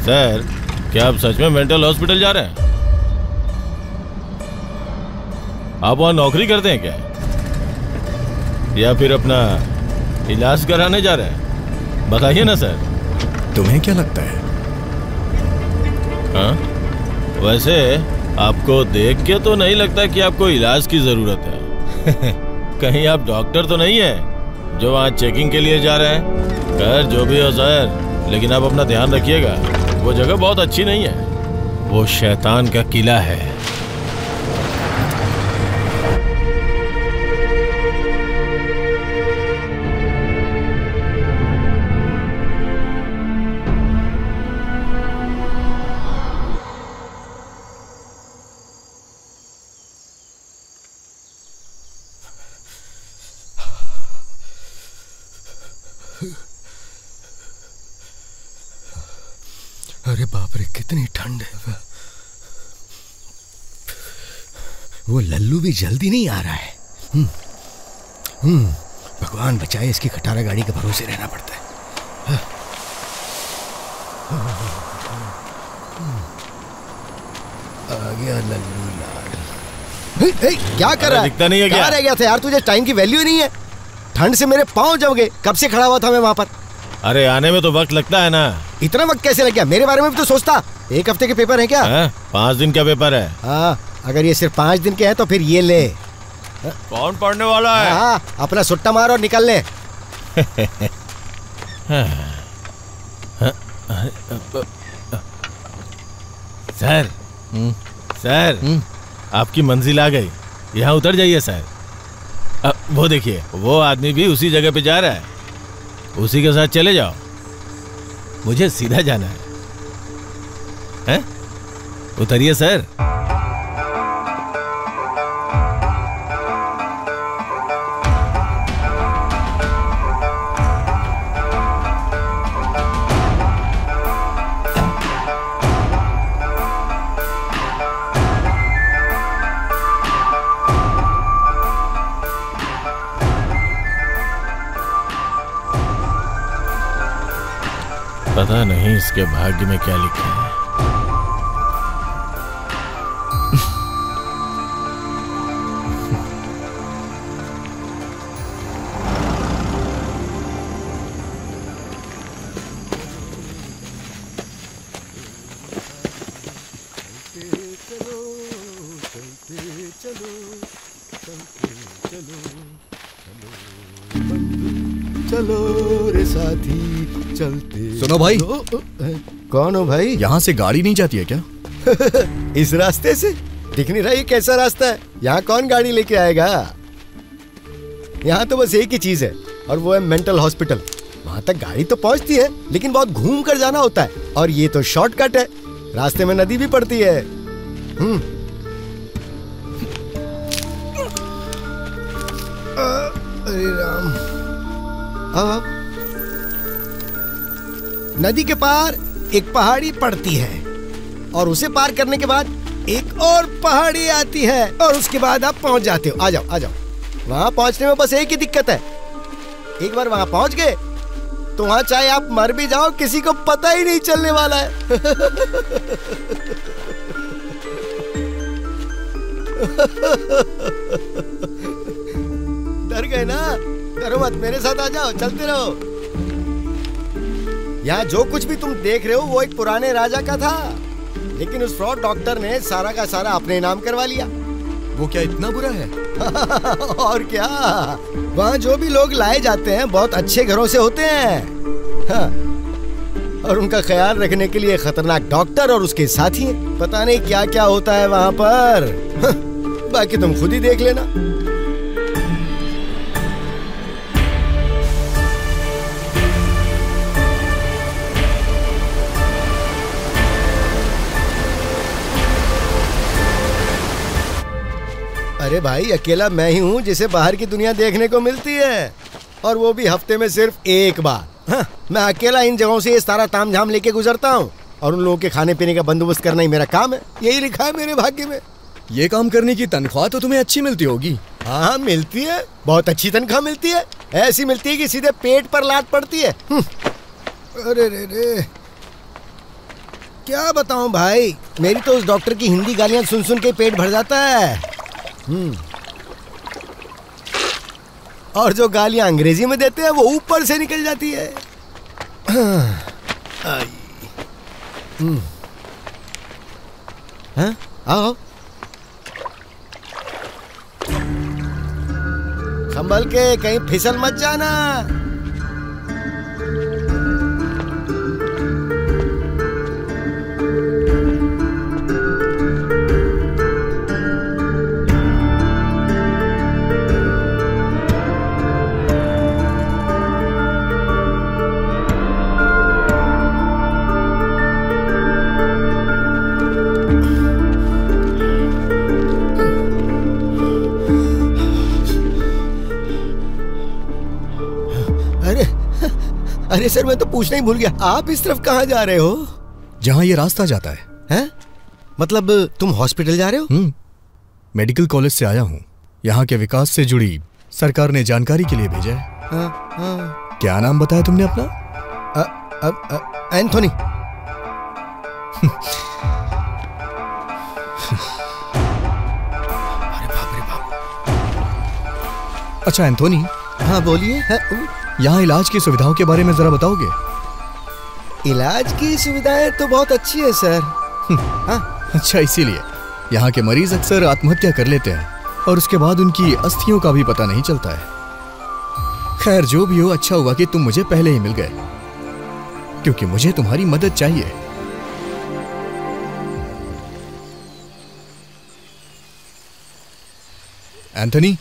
Sir, क्या आप सच में मेंटल हॉस्पिटल जा रहे हैं? आप वहां नौकरी करते हैं क्या, या फिर अपना इलाज कराने जा रहे हैं? बताइए ना सर। तुम्हें क्या लगता है? हाँ, वैसे आपको देख के तो नहीं लगता कि आपको इलाज की जरूरत है। कहीं आप डॉक्टर तो नहीं है जो वहाँ चेकिंग के लिए जा रहे हैं? खैर जो भी हो सर, लेकिन आप अपना ध्यान रखिएगा, वो जगह बहुत अच्छी नहीं है, वो शैतान का किला है। अरे बाप रे, कितनी ठंड है। वो लल्लू भी जल्दी नहीं आ रहा है। भगवान बचाए, इसकी खटारा गाड़ी के भरोसे रहना पड़ता है। आ गया लल्लू लाल। क्या कर रहा है? दिखता नहीं है क्या? कहाँ रह गया था यार? तुझे टाइम की वैल्यू ही नहीं है। ठंड से मेरे पाँव जम गए, कब से खड़ा हुआ था मैं वहां पर। अरे आने में तो वक्त लगता है ना। इतना वक्त कैसे लग गया? मेरे बारे में भी तो सोचता। 1 हफ्ते के पेपर है क्या? 5 दिन का पेपर है। हाँ, अगर ये सिर्फ 5 दिन के हैं तो फिर ये ले। कौन पढ़ने वाला है? हाँ, अपना सुट्टा मार और निकल ले। सर, सर, आपकी मंजिल आ गई, यहाँ उतर जाइए सर। वो देखिए, वो आदमी भी उसी जगह पे जा रहा है, उसी के साथ चले जाओ। मुझे सीधा जाना है, हैं? उतरिए सर। पता नहीं इसके भाग्य में क्या लिखा है। चलो रे साथी चलते। सुनो भाई। कौन हो भाई? यहाँ से गाड़ी नहीं जाती है क्या? इस रास्ते से? दिख नहीं रहा ये कैसा रास्ता है? यहाँ कौन गाड़ी लेके आएगा? यहाँ तो बस एक ही चीज है, और वो है मेंटल हॉस्पिटल। वहां तक गाड़ी तो पहुंचती है, लेकिन बहुत घूम कर जाना होता है, और ये तो शॉर्टकट है। रास्ते में नदी भी पड़ती है। अरे राम। नदी के पार एक पहाड़ी पड़ती है, और उसे पार करने के बाद एक और पहाड़ी आती है, और उसके बाद आप पहुंच जाते हो। आ जाओ आ जाओ। वहां पहुंचने में बस एक ही दिक्कत है, एक बार वहां पहुंच गए तो वहां चाहे आप मर भी जाओ, किसी को पता ही नहीं चलने वाला है। डर गए ना? डरो मत, मेरे साथ आ जाओ, चलते रहो। यहाँ जो कुछ भी तुम देख रहे हो वो एक पुराने राजा का था, लेकिन उस फ्रॉड डॉक्टर ने सारा का सारा अपने नाम करवा लिया। वो क्या इतना बुरा है? और क्या, वहाँ जो भी लोग लाए जाते हैं बहुत अच्छे घरों से होते हैं। हाँ। और उनका ख्याल रखने के लिए खतरनाक डॉक्टर और उसके साथी हैं। पता नहीं क्या क्या होता है वहाँ पर। हाँ। बाकी तुम खुद ही देख लेना। अरे भाई, अकेला मैं ही हूँ जिसे बाहर की दुनिया देखने को मिलती है, और वो भी हफ्ते में सिर्फ एक बार। हाँ, मैं अकेला इन जगहों से ये सारा तामझाम लेके गुजरता हूँ, और उन लोगों के खाने पीने का बंदोबस्त करना ही मेरा काम है। यही लिखा है मेरे भाग्य में। ये काम करने की तनख्वाह तो तुम्हें अच्छी मिलती होगी। हाँ, मिलती है, बहुत अच्छी तनख्वाह मिलती है। ऐसी मिलती है कि सीधे पेट पर लात पड़ती है। अरे रे रे। क्या बताऊं भाई, मेरी तो उस डॉक्टर की हिंदी गालियां सुन सुन के पेट भर जाता है। और जो गालियां अंग्रेजी में देते हैं वो ऊपर से निकल जाती है। हाँ? आओ, संभल के, कहीं फिसल मत जाना। अरे सर, मैं तो पूछना ही भूल गया, आप इस तरफ कहाँ जा रहे हो? जहाँ ये रास्ता जाता है। हैं? मतलब तुम हॉस्पिटल जा रहे हो? मेडिकल कॉलेज से आया हूँ। यहाँ के विकास से जुड़ी सरकार ने जानकारी के लिए भेजा है। क्या नाम बताया तुमने अपना? एंथोनी। अरे बाप रे बाप। अच्छा एंथोनी। हाँ बोलिए। यहाँ इलाज की सुविधाओं के बारे में जरा बताओगे? इलाज की सुविधाएं तो बहुत अच्छी है सर। हाँ? अच्छा, इसीलिए यहाँ के मरीज अक्सर आत्महत्या कर लेते हैं और उसके बाद उनकी अस्थियों का भी पता नहीं चलता है। खैर जो भी हो, अच्छा हुआ कि तुम मुझे पहले ही मिल गए, क्योंकि मुझे तुम्हारी मदद चाहिए। एंथोनी,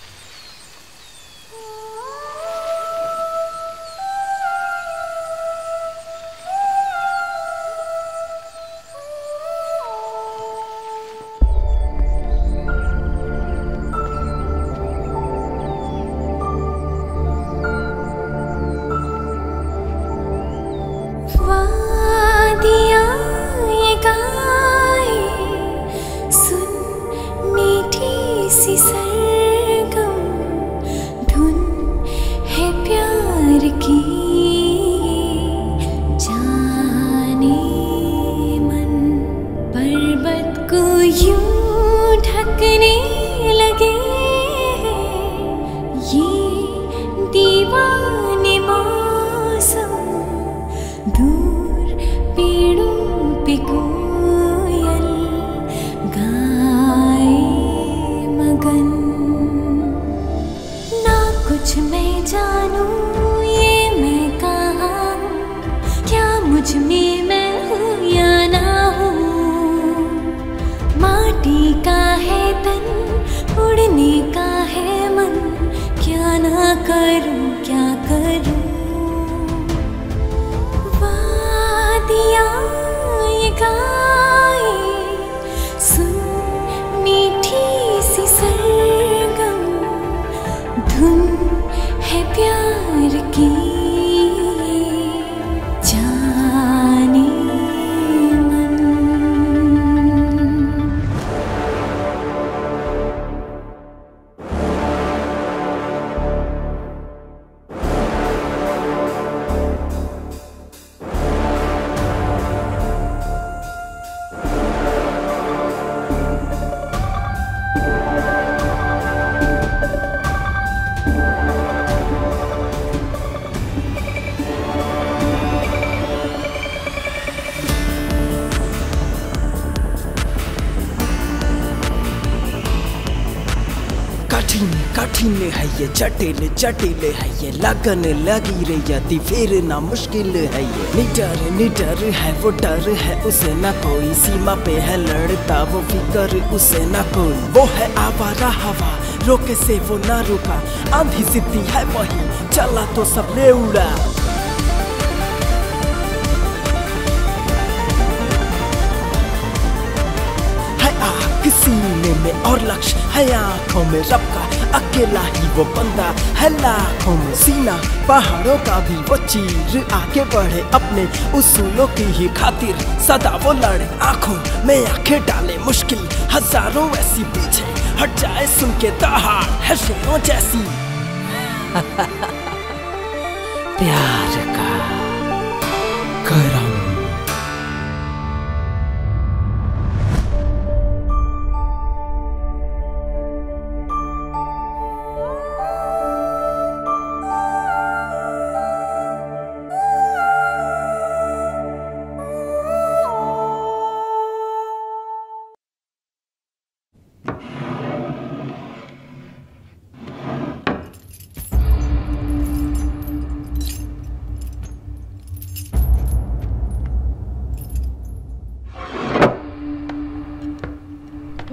कठिन है ये, जटिल जटिल है ये, लगन लगी रही फिर ना मुश्किल है ये। निडर है वो, डर है उसे ना कोई, सीमा पे है लड़ता वो फिकर उसे ना कोई। वो है आवारा हवा, रोके से वो ना रुका, आंधी सिद्धि है वही, चला तो सबने उड़ा। सीने में और लक्ष्य है आंखों में रब का, अकेला ही वो बंदा है लाखों में सीना पहाड़ों का भी वो चीर, आगे बढ़े अपने उसूलों की ही खातिर, सदा वो लड़े आंखों में आंखें डाले, मुश्किल हजारों ऐसी पीछे हट जाए, सुन के दहाड़ है शेरों जैसी। प्यार का करम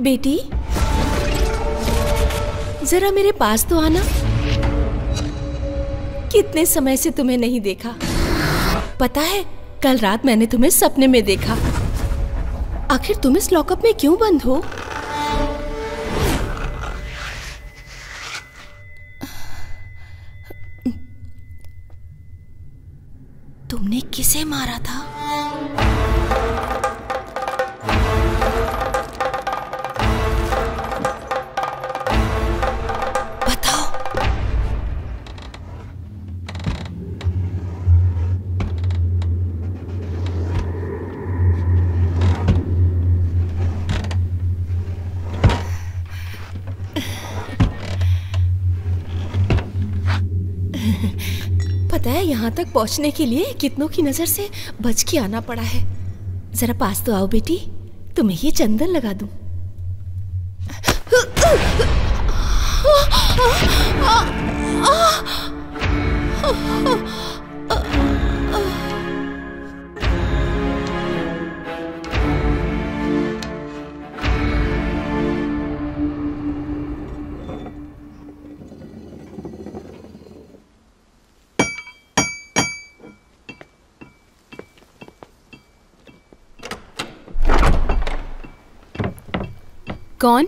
बेटी, जरा मेरे पास तो आना। कितने समय से तुम्हें नहीं देखा। पता है, कल रात मैंने तुम्हें सपने में देखा। आखिर तुम इस लॉकअप में क्यों बंद हो? तुमने किसे मारा था? बताओ। पता है, यहाँ तक पहुँचने के लिए कितनों की नजर से बच के आना पड़ा है। जरा पास तो आओ बेटी, तुम्हें ये चंदन लगा दूं। कौन?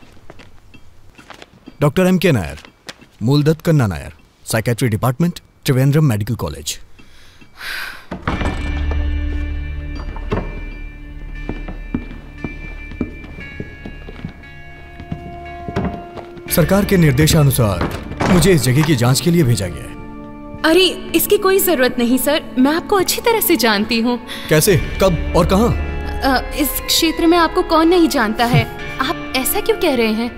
Doctor M.K. Nair, Mooldatt Kanna Nair, psychiatry department, Trivandrum medical college. सरकार के निर्देशानुसार मुझे इस जगह की जांच के लिए भेजा गया है। अरे इसकी कोई जरूरत नहीं सर, मैं आपको अच्छी तरह से जानती हूँ। कैसे, कब और कहाँ? इस क्षेत्र में आपको कौन नहीं जानता है। आप ऐसा क्यों कह रहे हैं?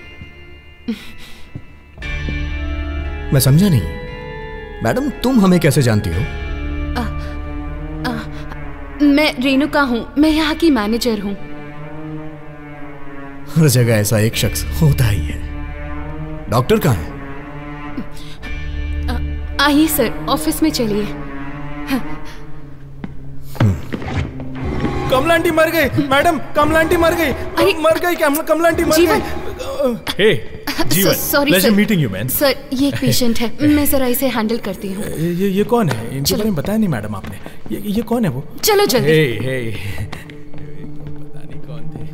मैं समझा नहीं। मैडम, तुम हमें कैसे जानती हो? मैं रेणुका हूँ, मैं यहाँ की मैनेजर हूँ। हर जगह ऐसा एक शख्स होता ही है। डॉक्टर कहाँ है? आइए सर, ऑफिस में चलिए। कमला आंटी मर गई मैडम, कमला आंटी मर गई, मर गई, कमला आंटी मर गई। हे Jeevan, sorry pleasure sir, meeting you man. Sir ये एक पेशेंट है, मैं जरा इसे हैंडल करती हूँ। ये कौन है? इनके बारे में बताया नहीं मैडम आपने। ये कौन है वो? चलो जल्दी। हे पता नहीं कौन थे।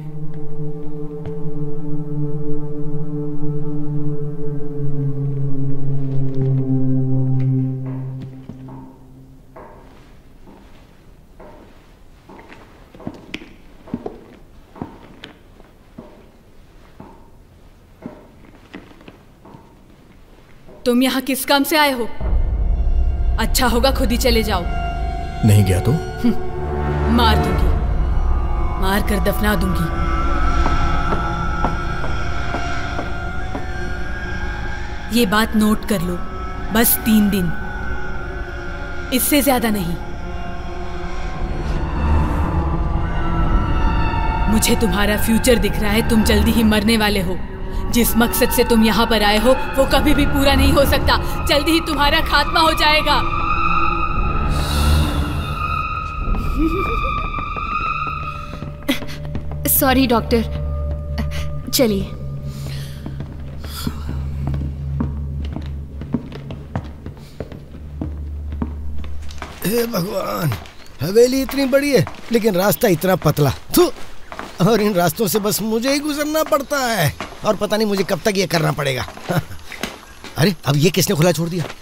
तुम यहाँ किस काम से आए हो? अच्छा होगा खुद ही चले जाओ। नहीं गया तो? मार दूंगी, मार कर दफना दूंगी। ये बात नोट कर लो, बस 3 दिन, इससे ज्यादा नहीं। मुझे तुम्हारा फ्यूचर दिख रहा है, तुम जल्दी ही मरने वाले हो। जिस मकसद से तुम यहाँ पर आए हो वो कभी भी पूरा नहीं हो सकता। जल्दी ही तुम्हारा खात्मा हो जाएगा। सॉरी डॉक्टर, चलिए। हे भगवान, हवेली इतनी बड़ी है लेकिन रास्ता इतना पतला। और इन रास्तों से बस मुझे ही गुजरना पड़ता है और पता नहीं मुझे कब तक ये करना पड़ेगा। अरे अब ये किसने खुला छोड़ दिया?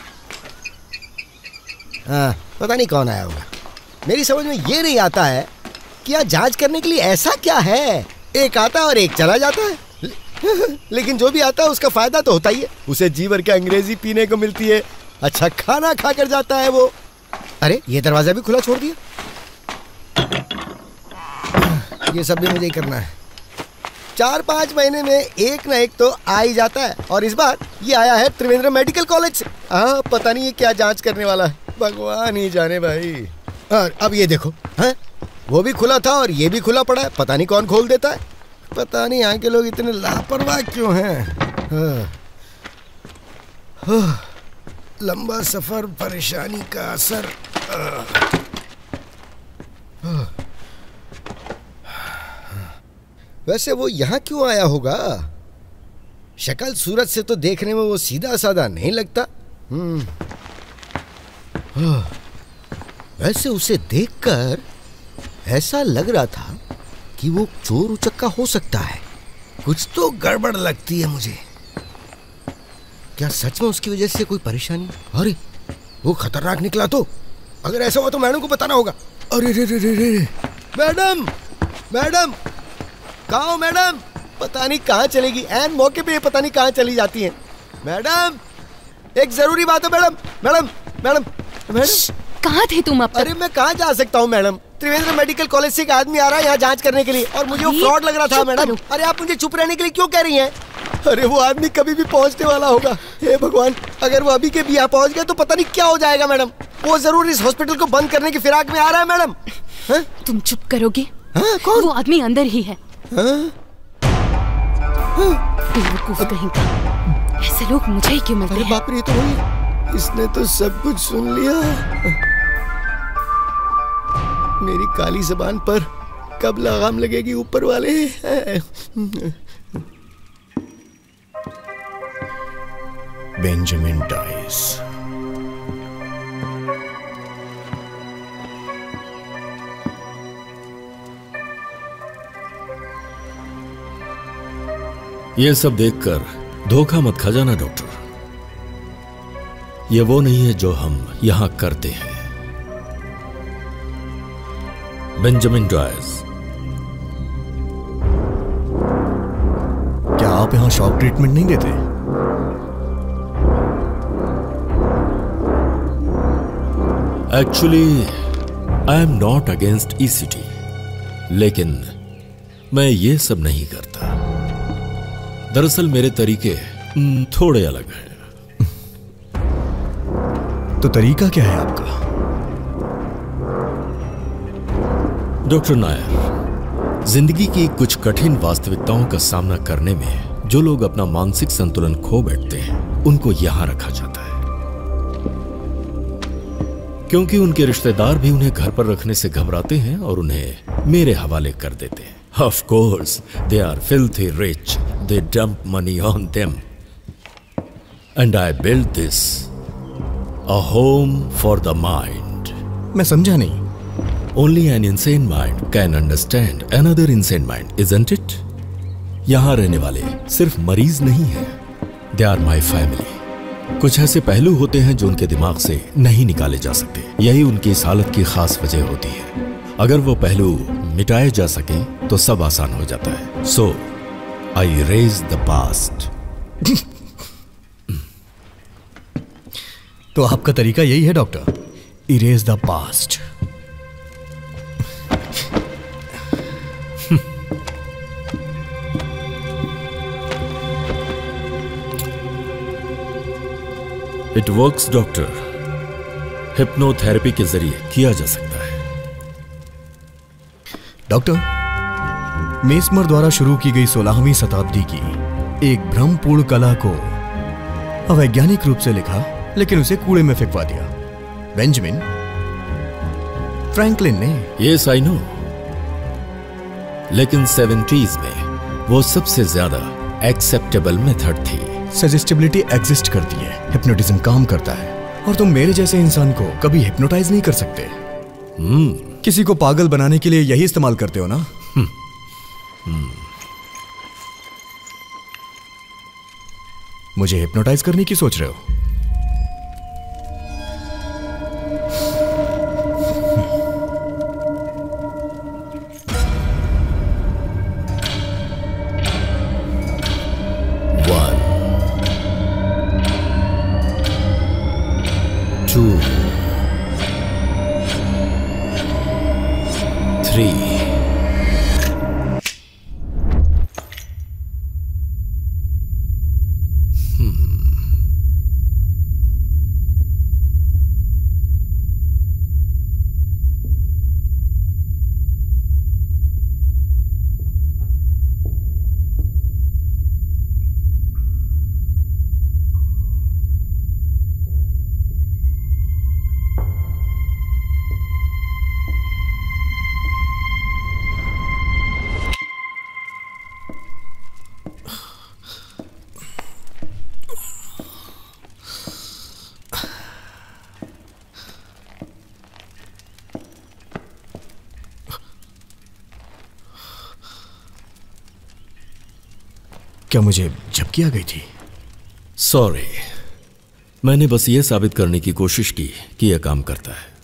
हाँ, पता नहीं कौन आया होगा। मेरी समझ में ये नहीं आता है कि यहाँ जांच करने के लिए ऐसा क्या है। एक आता है और एक चला जाता है। लेकिन जो भी आता है उसका फायदा तो होता ही है। उसे जी भर के अंग्रेजी पीने को मिलती है, अच्छा खाना खाकर जाता है वो। अरे ये दरवाजा भी खुला छोड़ दिया। ये सब भी मुझे ही करना है। 4-5 महीने में एक ना एक तो आ ही जाता है। और इस बार ये आया है त्रिवेंद्रम मेडिकल कॉलेज से। हाँ, पता नहीं ये क्या जांच करने वाला है, भगवान ही जाने भाई। और अब ये देखो, हैं, वो भी खुला था और ये भी खुला पड़ा है। पता नहीं कौन खोल देता है। पता नहीं यहाँ के लोग इतने लापरवाह क्यों हैं। लंबा सफर, परेशानी का असर। वैसे वो यहाँ क्यों आया होगा? शक्ल सूरत से तो देखने में वो सीधा साधा नहीं लगता। वैसे उसे देखकर ऐसा लग रहा था कि वो चोर उचक्का हो सकता है। कुछ तो गड़बड़ लगती है मुझे। क्या सच में उसकी वजह से कोई परेशानी? अरे वो खतरनाक निकला तो। अगर ऐसा हुआ तो मैडम को बताना होगा। अरे रे रे रे रे, मैडम मैडम कहाँ हो मैडम? पता नहीं कहाँ चलेगी, एन मौके पे ये पता नहीं कहाँ चली जाती हैं। मैडम एक जरूरी बात है मैडम। मैडम मैडम मैडम कहाँ थे तुम अब तक? अरे मैं कहाँ जा सकता हूँ मैडम? त्रिवेंद्र मेडिकल कॉलेज से एक आदमी आ रहा है यहाँ जांच करने के लिए और मुझे वो फ्रॉड लग रहा था मैडम। अरे आप मुझे चुप रहने के लिए क्यों कह रही हैं? अरे वो आदमी कभी भी पहुँचने वाला होगा। हे भगवान, अगर वो अभी के भी यहाँ पहुँच गया तो पता नहीं क्या हो जाएगा मैडम। वो जरूर इस हॉस्पिटल को बंद करने की फिराक में आ रहा है मैडम। तुम चुप करोगे? कौन? वो आदमी अंदर ही है। बेवकूफ कहीं का। ऐसे लोग मुझे ही क्यों मिलते हैं? अरे बाप रे, तो वही, इसने तो सब कुछ सुन लिया। मेरी काली ज़बान पर कब लगाम लगेगी ऊपर वाले? Benjamin Dice. ये सब देखकर धोखा मत खा जाना डॉक्टर। ये वो नहीं है जो हम यहां करते हैं। Benjamin Dice. क्या आप यहां शॉक ट्रीटमेंट नहीं देते? Actually I am not against ECT, लेकिन मैं ये सब नहीं करता। दरअसल मेरे तरीके थोड़े अलग हैं। तो तरीका क्या है आपका? डॉक्टर नायर, जिंदगी की कुछ कठिन वास्तविकताओं का सामना करने में जो लोग अपना मानसिक संतुलन खो बैठते हैं, उनको यहां रखा जाता है, क्योंकि उनके रिश्तेदार भी उन्हें घर पर रखने से घबराते हैं और उन्हें मेरे हवाले कर देते हैं। Of course, they are filthy rich. They dump money on them. And I built this, a home for the mind. मैं समझा नहीं। Only an insane mind can understand another insane mind, isn't it? यहाँ रहने वाले सिर्फ मरीज नहीं हैं, they are my family. कुछ ऐसे पहलू होते हैं जो उनके दिमाग से नहीं निकाले जा सकते। यही उनकी इस हालत की खास वजह होती है। अगर वो पहलू मिटाए जा सके तो सब आसान हो जाता है। So I erase the past. तो आपका तरीका यही है doctor, erase the past. It works doctor. Hypnotherapy के जरिए किया जा सकता है। डॉक्टर, मेस्मर द्वारा शुरू की गई 16वीं शताब्दी की एक भ्रमपूर्ण कला को अवैज्ञानिक रूप से लिखा, लेकिन उसे कूड़े में फेंकवा दिया बेंजामिन फ्रैंकलिन ने। यस आई नो, लेकिन 70s में वो सबसे ज्यादा एक्सेप्टेबल मेथड थी। सजेस्टिबिलिटी एग्जिस्ट करती है, हिप्नोटिज्म काम करता है, और तुम मेरे जैसे इंसान को कभी हिप्नोटाइज नहीं कर सकते। किसी को पागल बनाने के लिए यही इस्तेमाल करते हो ना? मुझे हिप्नोटाइज करने की सोच रहे हो? क्या मुझे झपकी आ गई थी? सॉरी, मैंने बस ये साबित करने की कोशिश की कि यह काम करता है।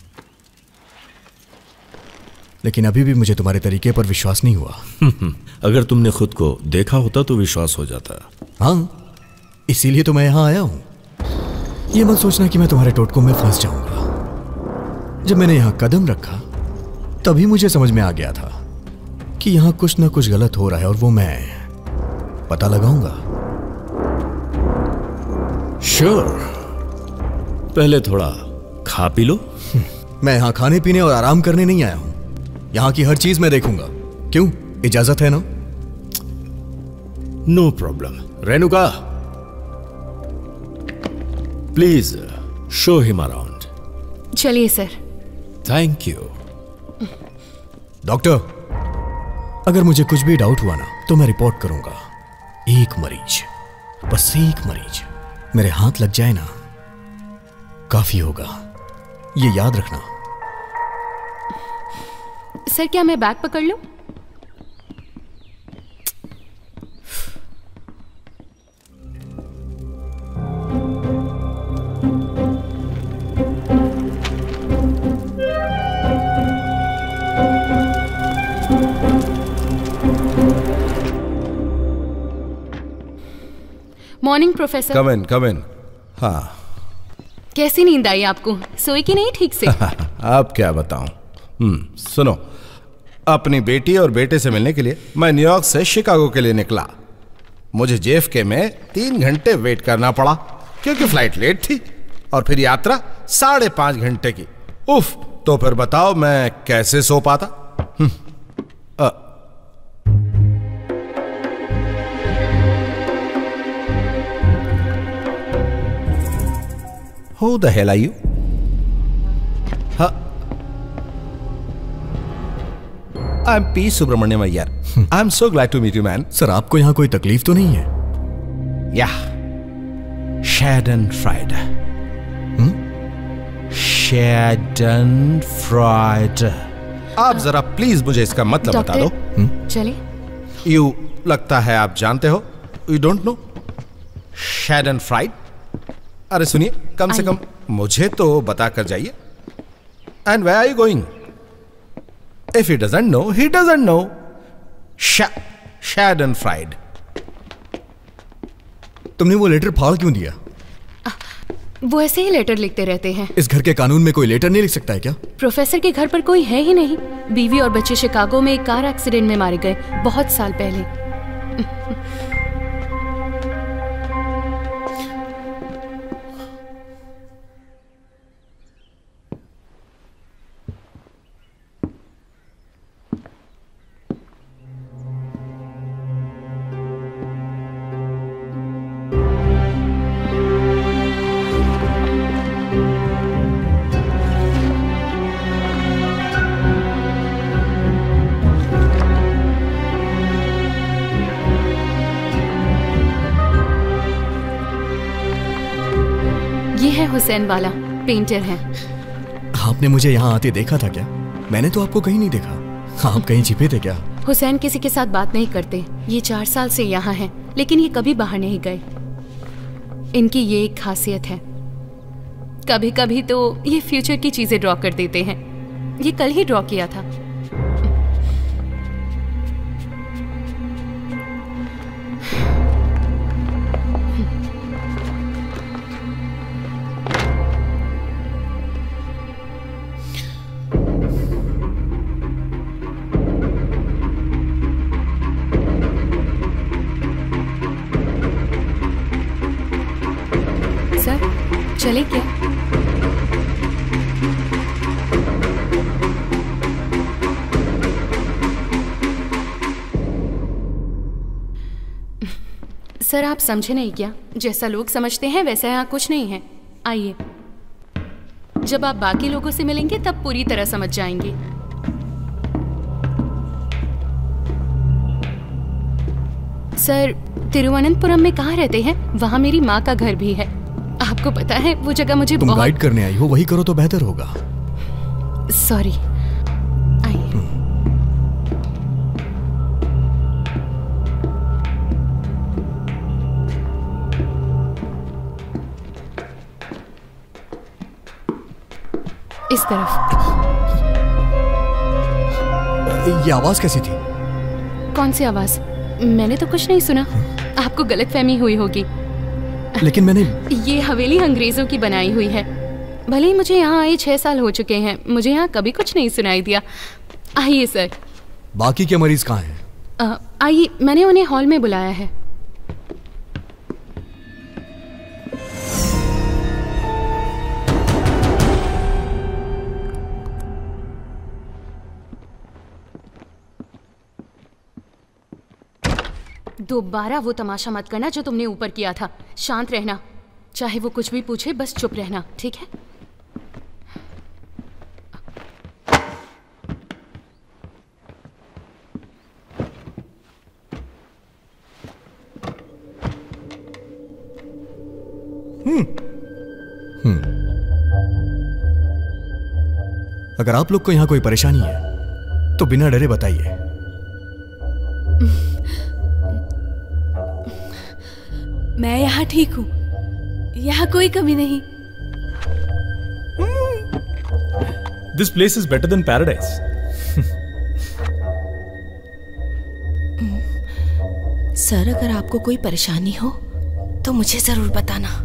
लेकिन अभी भी मुझे तुम्हारे तरीके पर विश्वास नहीं हुआ। अगर तुमने खुद को देखा होता तो विश्वास हो जाता। हाँ, इसीलिए तो मैं यहां आया हूं। ये मत सोचना कि मैं तुम्हारे टोटकों में फंस जाऊंगा। जब मैंने यहां कदम रखा तभी मुझे समझ में आ गया था कि यहां कुछ ना कुछ गलत हो रहा है और वो मैं पता लगाऊंगा। श्योर, पहले थोड़ा खा पी लो। मैं यहां खाने पीने और आराम करने नहीं आया हूं। यहां की हर चीज मैं देखूंगा। क्यों, इजाजत है ना? No problem. Renuka, please show him around. चलिए सर। Thank you. डॉक्टर, अगर मुझे कुछ भी डाउट हुआ ना तो मैं रिपोर्ट करूंगा। एक मरीज, बस एक मरीज मेरे हाथ लग जाए ना, काफी होगा। ये याद रखना। सर, क्या मैं बैग पकड़ लूं? Morning professor. Come in. हाँ, कैसी नींद आई आपको? सोई कि नहीं ठीक से? अब क्या बताऊं। सुनो, अपनी बेटी और बेटे से मिलने के लिए मैं न्यूयॉर्क से शिकागो के लिए निकला। मुझे JFK में 3 घंटे वेट करना पड़ा क्योंकि फ्लाइट लेट थी, और फिर यात्रा 5.5 घंटे की। उफ, तो फिर बताओ मैं कैसे सो पाता। Who the hell are you? I'm P. Subramaniam Iyer. I'm so glad to meet you, man. Sir, आपको यहाँ कोई तकलीफ तो नहीं है? Yeah. Schadenfreude. Schadenfreude. आप जरा प्लीज मुझे इसका मतलब बता दो। चले। यू लगता है आप जानते हो। You don't know? Schadenfreude? अरे सुनिए, कम से कम मुझे तो बता कर जाइए। And where are you going? If he doesn't know, he doesn't know. Schadenfreude. तुमने वो लेटर फाड़ क्यों दिया? वो ऐसे ही लेटर लिखते रहते हैं। इस घर के कानून में कोई लेटर नहीं लिख सकता है क्या? प्रोफेसर के घर पर कोई है ही नहीं। बीवी और बच्चे शिकागो में एक कार एक्सीडेंट में मारे गए बहुत साल पहले। हुसैन वाला पेंटर है। आपने मुझे यहाँ आते देखा था क्या? मैंने तो आपको कहीं नहीं देखा। आप कहीं छिपे थे क्या? हुसैन किसी के साथ बात नहीं करते। ये 4 साल से यहाँ हैं, लेकिन ये कभी बाहर नहीं गए। इनकी ये एक खासियत है, कभी कभी तो ये फ्यूचर की चीजें ड्रॉ कर देते हैं। ये कल ही ड्रॉ किया था। चले क्या? सर, आप समझे नहीं क्या? जैसा लोग समझते हैं वैसा यहाँ कुछ नहीं है। आइए, जब आप बाकी लोगों से मिलेंगे तब पूरी तरह समझ जाएंगे। सर, तिरुवनंतपुरम में कहाँ रहते हैं? वहाँ मेरी माँ का घर भी है। आपको पता है वो जगह मुझे तुम गाइड करने आई हो, वही करो तो बेहतर होगा। सॉरी। आइए। इस तरफ। ये आवाज कैसी थी? कौन सी आवाज? मैंने तो कुछ नहीं सुना। आपको गलतफहमी हुई होगी। लेकिन मैंने ये हवेली अंग्रेजों की बनाई हुई है। भले ही मुझे यहाँ आए 6 साल हो चुके हैं, मुझे यहाँ कभी कुछ नहीं सुनाई दिया। आइए सर। बाकी के मरीज कहाँ हैं? आइए, मैंने उन्हें हॉल में बुलाया है। दोबारा वो तमाशा मत करना जो तुमने ऊपर किया था। शांत रहना, चाहे वो कुछ भी पूछे बस चुप रहना, ठीक है? अगर आप लोग को यहाँ कोई परेशानी है तो बिना डरे बताइए। मैं यहाँ ठीक हूँ, यहाँ कोई कमी नहीं। This place is better than paradise. Sir, अगर आपको कोई परेशानी हो तो मुझे जरूर बताना।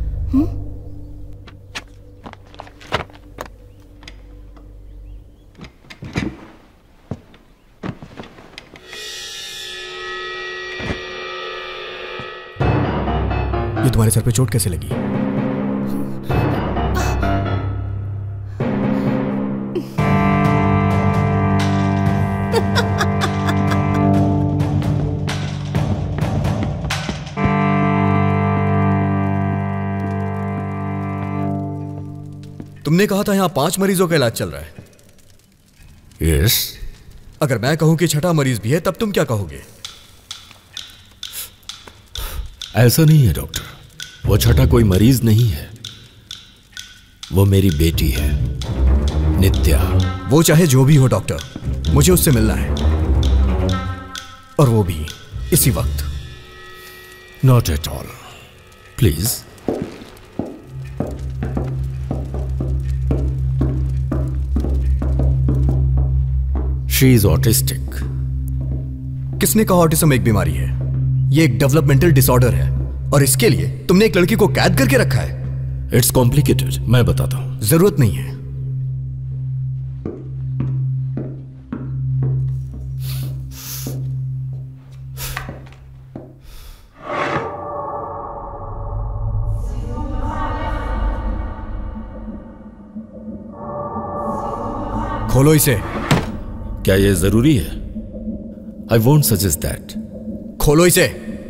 ये तुम्हारे सर पे चोट कैसे लगी? तुमने कहा था यहां 5 मरीजों का इलाज चल रहा है। यस। अगर मैं कहूं कि 6ठा मरीज भी है तब तुम क्या कहोगे? ऐसा नहीं है डॉक्टर, वो 6ठा कोई मरीज नहीं है, वो मेरी बेटी है नित्या। वो चाहे जो भी हो डॉक्टर, मुझे उससे मिलना है, और वो भी इसी वक्त। Not at all, please. She is autistic. किसने कहा ऑटिज्म एक बीमारी है? ये एक डेवलपमेंटल डिसऑर्डर है, और इसके लिए तुमने एक लड़की को कैद करके रखा है। इट्स कॉम्प्लिकेटेड, मैं बताता हूं। जरूरत नहीं है। खोलो इसे। क्या यह जरूरी है? I won't suggest that. खोलो इसे।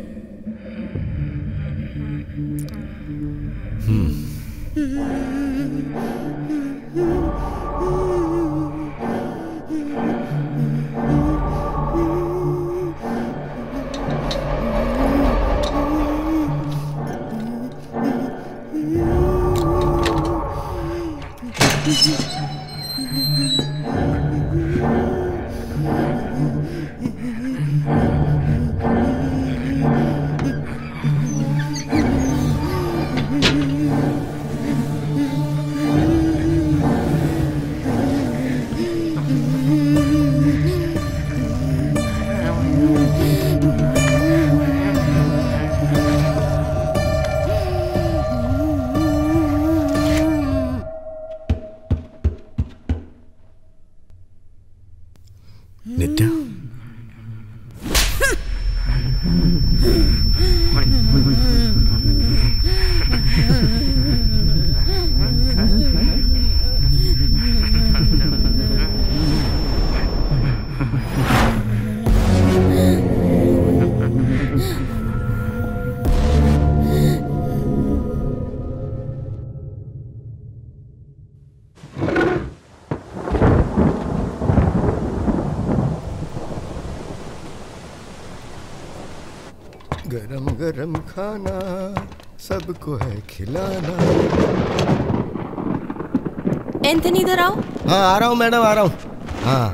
नित्या, गरम गरम खाना सबको है खिलाना। एंथनी, इधर आओ। हाँ, आ रहा हूँ मैडम, आ रहा हूँ। हाँ,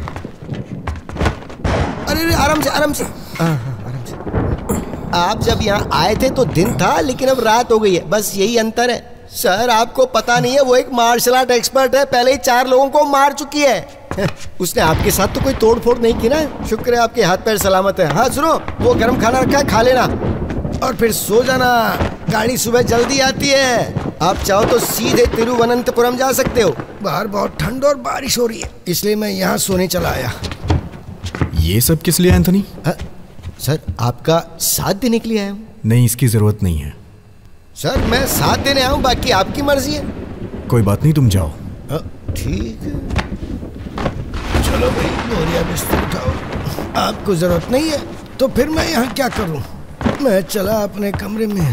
अरे आराम से, आराम से। हाँ, आराम से। आप जब यहाँ आए थे तो दिन था, लेकिन अब रात हो गई है, बस यही अंतर है। सर आपको पता नहीं है, वो एक मार्शल आर्ट एक्सपर्ट है, पहले ही 4 लोगों को मार चुकी है। उसने आपके साथ तो कोई तोड़फोड़ नहीं की ना? शुक्र है आपके हाथ पैर सलामत है। हाँ सुनो, वो गर्म खाना रखा है, खा लेना और फिर सो जाना। गाड़ी सुबह जल्दी आती है। आप चाहो तो सीधे तिरुवनंतपुरम जा सकते हो। बाहर बहुत ठंड और बारिश हो रही है, इसलिए मैं यहाँ सोने चला आया। ये सब किस लिए एंथनी? सर आपका साथ देने के लिए आया हूँ। नहीं, इसकी जरूरत नहीं है। सर मैं साथ देने आया हूँ, बाकी आपकी मर्जी है। कोई बात नहीं, तुम जाओ। ठीक है, चलो भाई बोरिया बिस्तर उठाओ। आपको जरूरत नहीं है तो फिर मैं यहाँ क्या करूँ? मैं चला अपने कमरे में।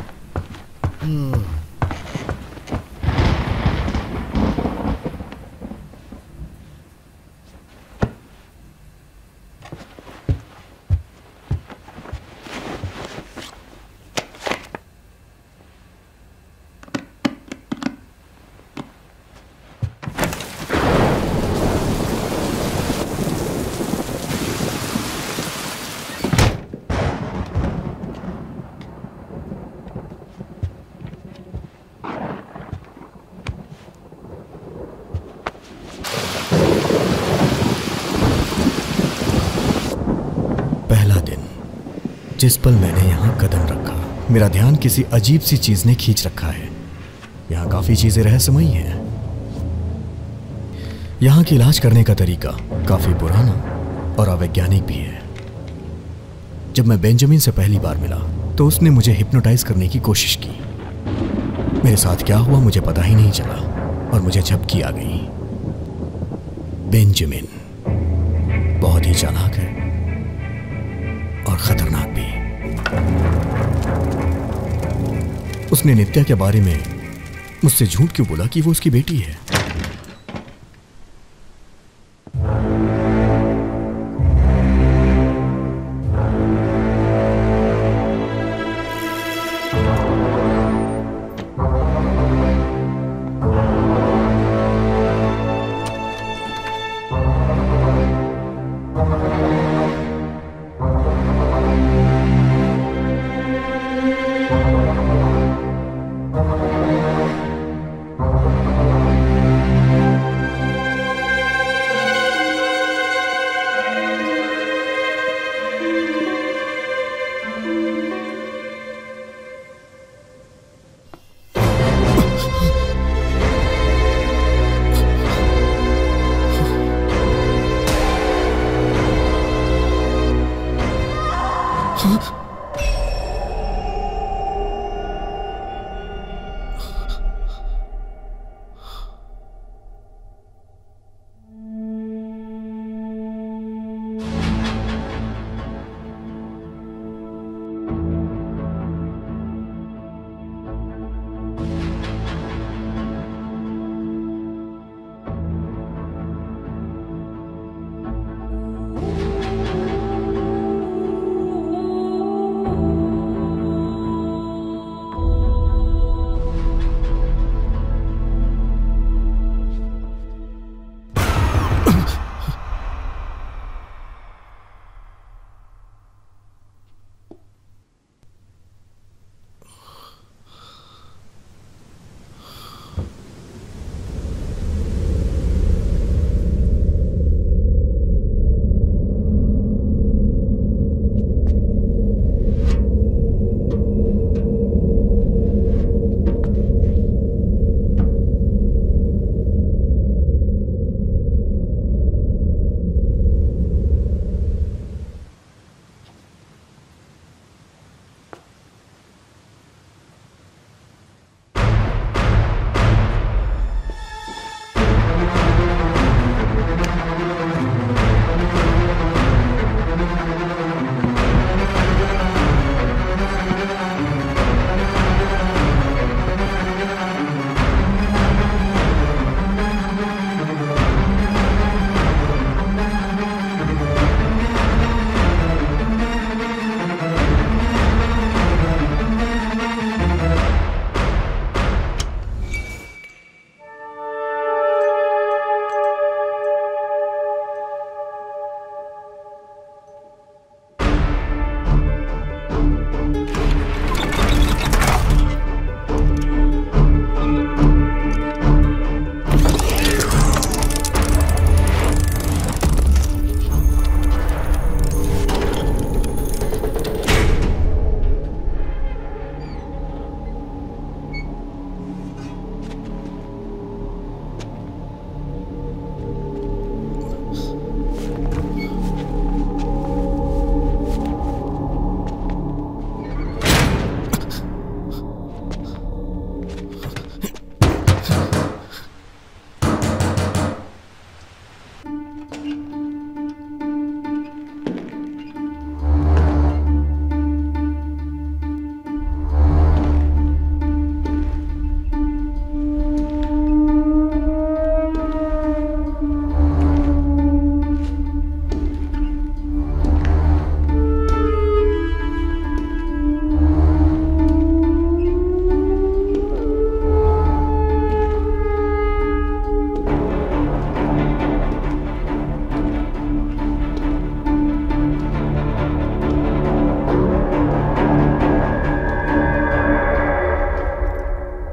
जिस पल मैंने यहाँ कदम रखा, मेरा ध्यान किसी अजीब सी चीज ने खींच रखा है। यहाँ काफी चीजें रहस्यमयी हैं। यहाँ के इलाज करने का तरीका काफी पुराना और अवैज्ञानिक भी है। जब मैं बेंजामिन से पहली बार मिला तो उसने मुझे हिप्नोटाइज करने की कोशिश की। मेरे साथ क्या हुआ मुझे पता ही नहीं चला और मुझे झपकी आ गई। बेंजामिन बहुत ही चालाक है और खतरनाक भी। उसने नित्या के बारे में मुझसे झूठ क्यों बोला कि वो उसकी बेटी है?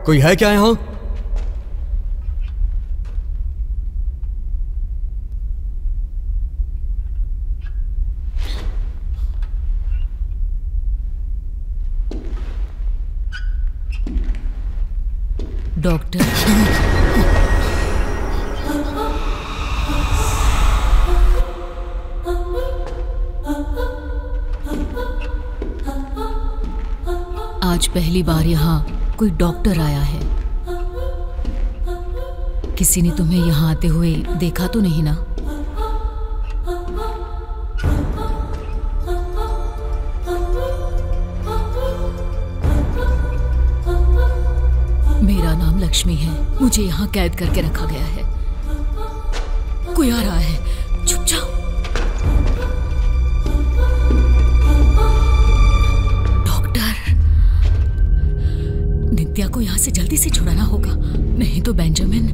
कोई है क्या यहाँ? डॉक्टर, आज पहली बार यहाँ कोई डॉक्टर आया है। किसी ने तुम्हें यहाँ आते हुए देखा तो नहीं ना? मेरा नाम लक्ष्मी है। मुझे यहाँ कैद करके रखा गया है। कोई आ रहा है, चुप जाओ। डॉक्टर, नित्या को यहाँ से जल्दी से छुड़ाना होगा, नहीं तो बेंजामिन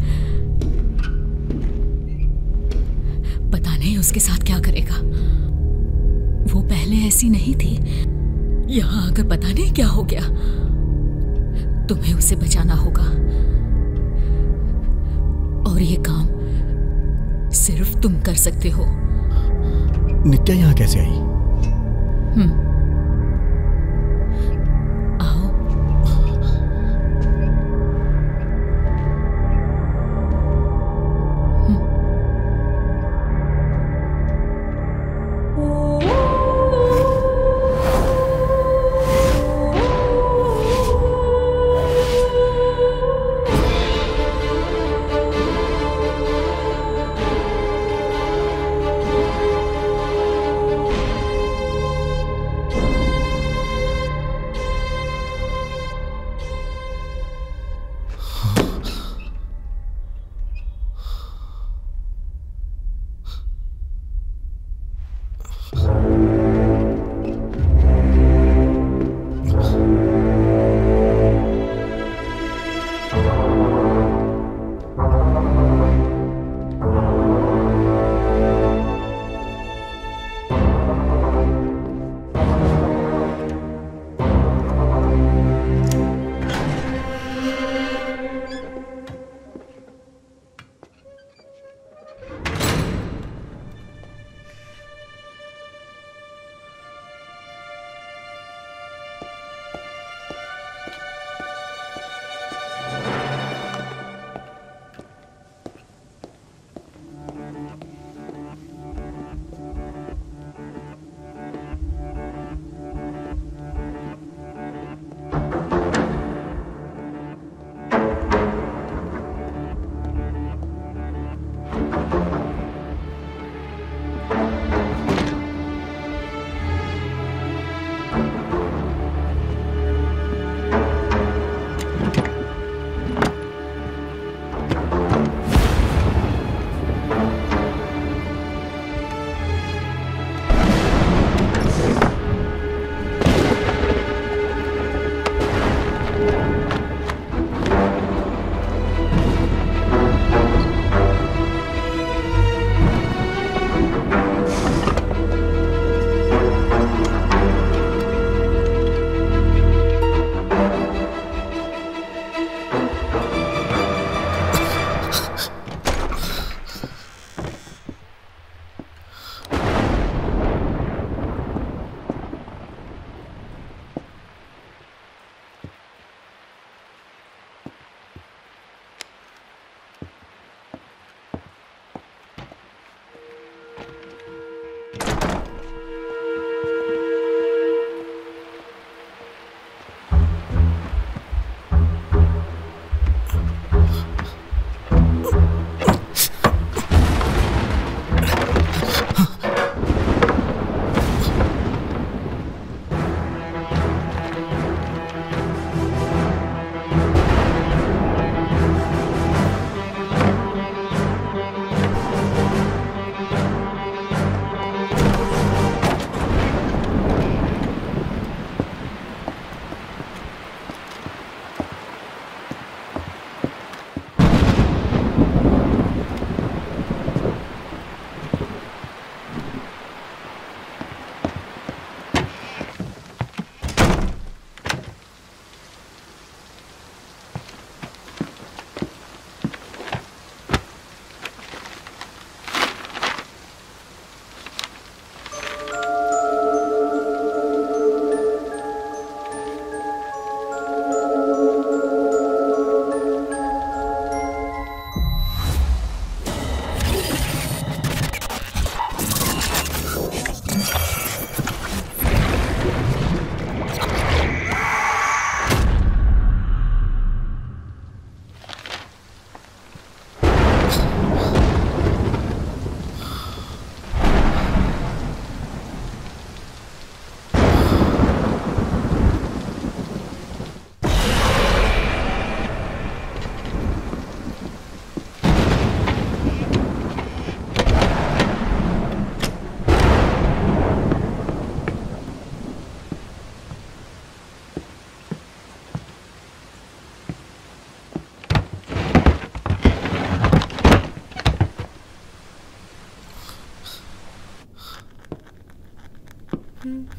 पता नहीं उसके साथ क्या करेगा। वो पहले ऐसी नहीं थी, यहाँ आकर पता नहीं क्या हो गया। तुम्हें उसे बचाना होगा और ये काम सिर्फ तुम कर सकते हो। नित्या यहाँ कैसे आई? आओ।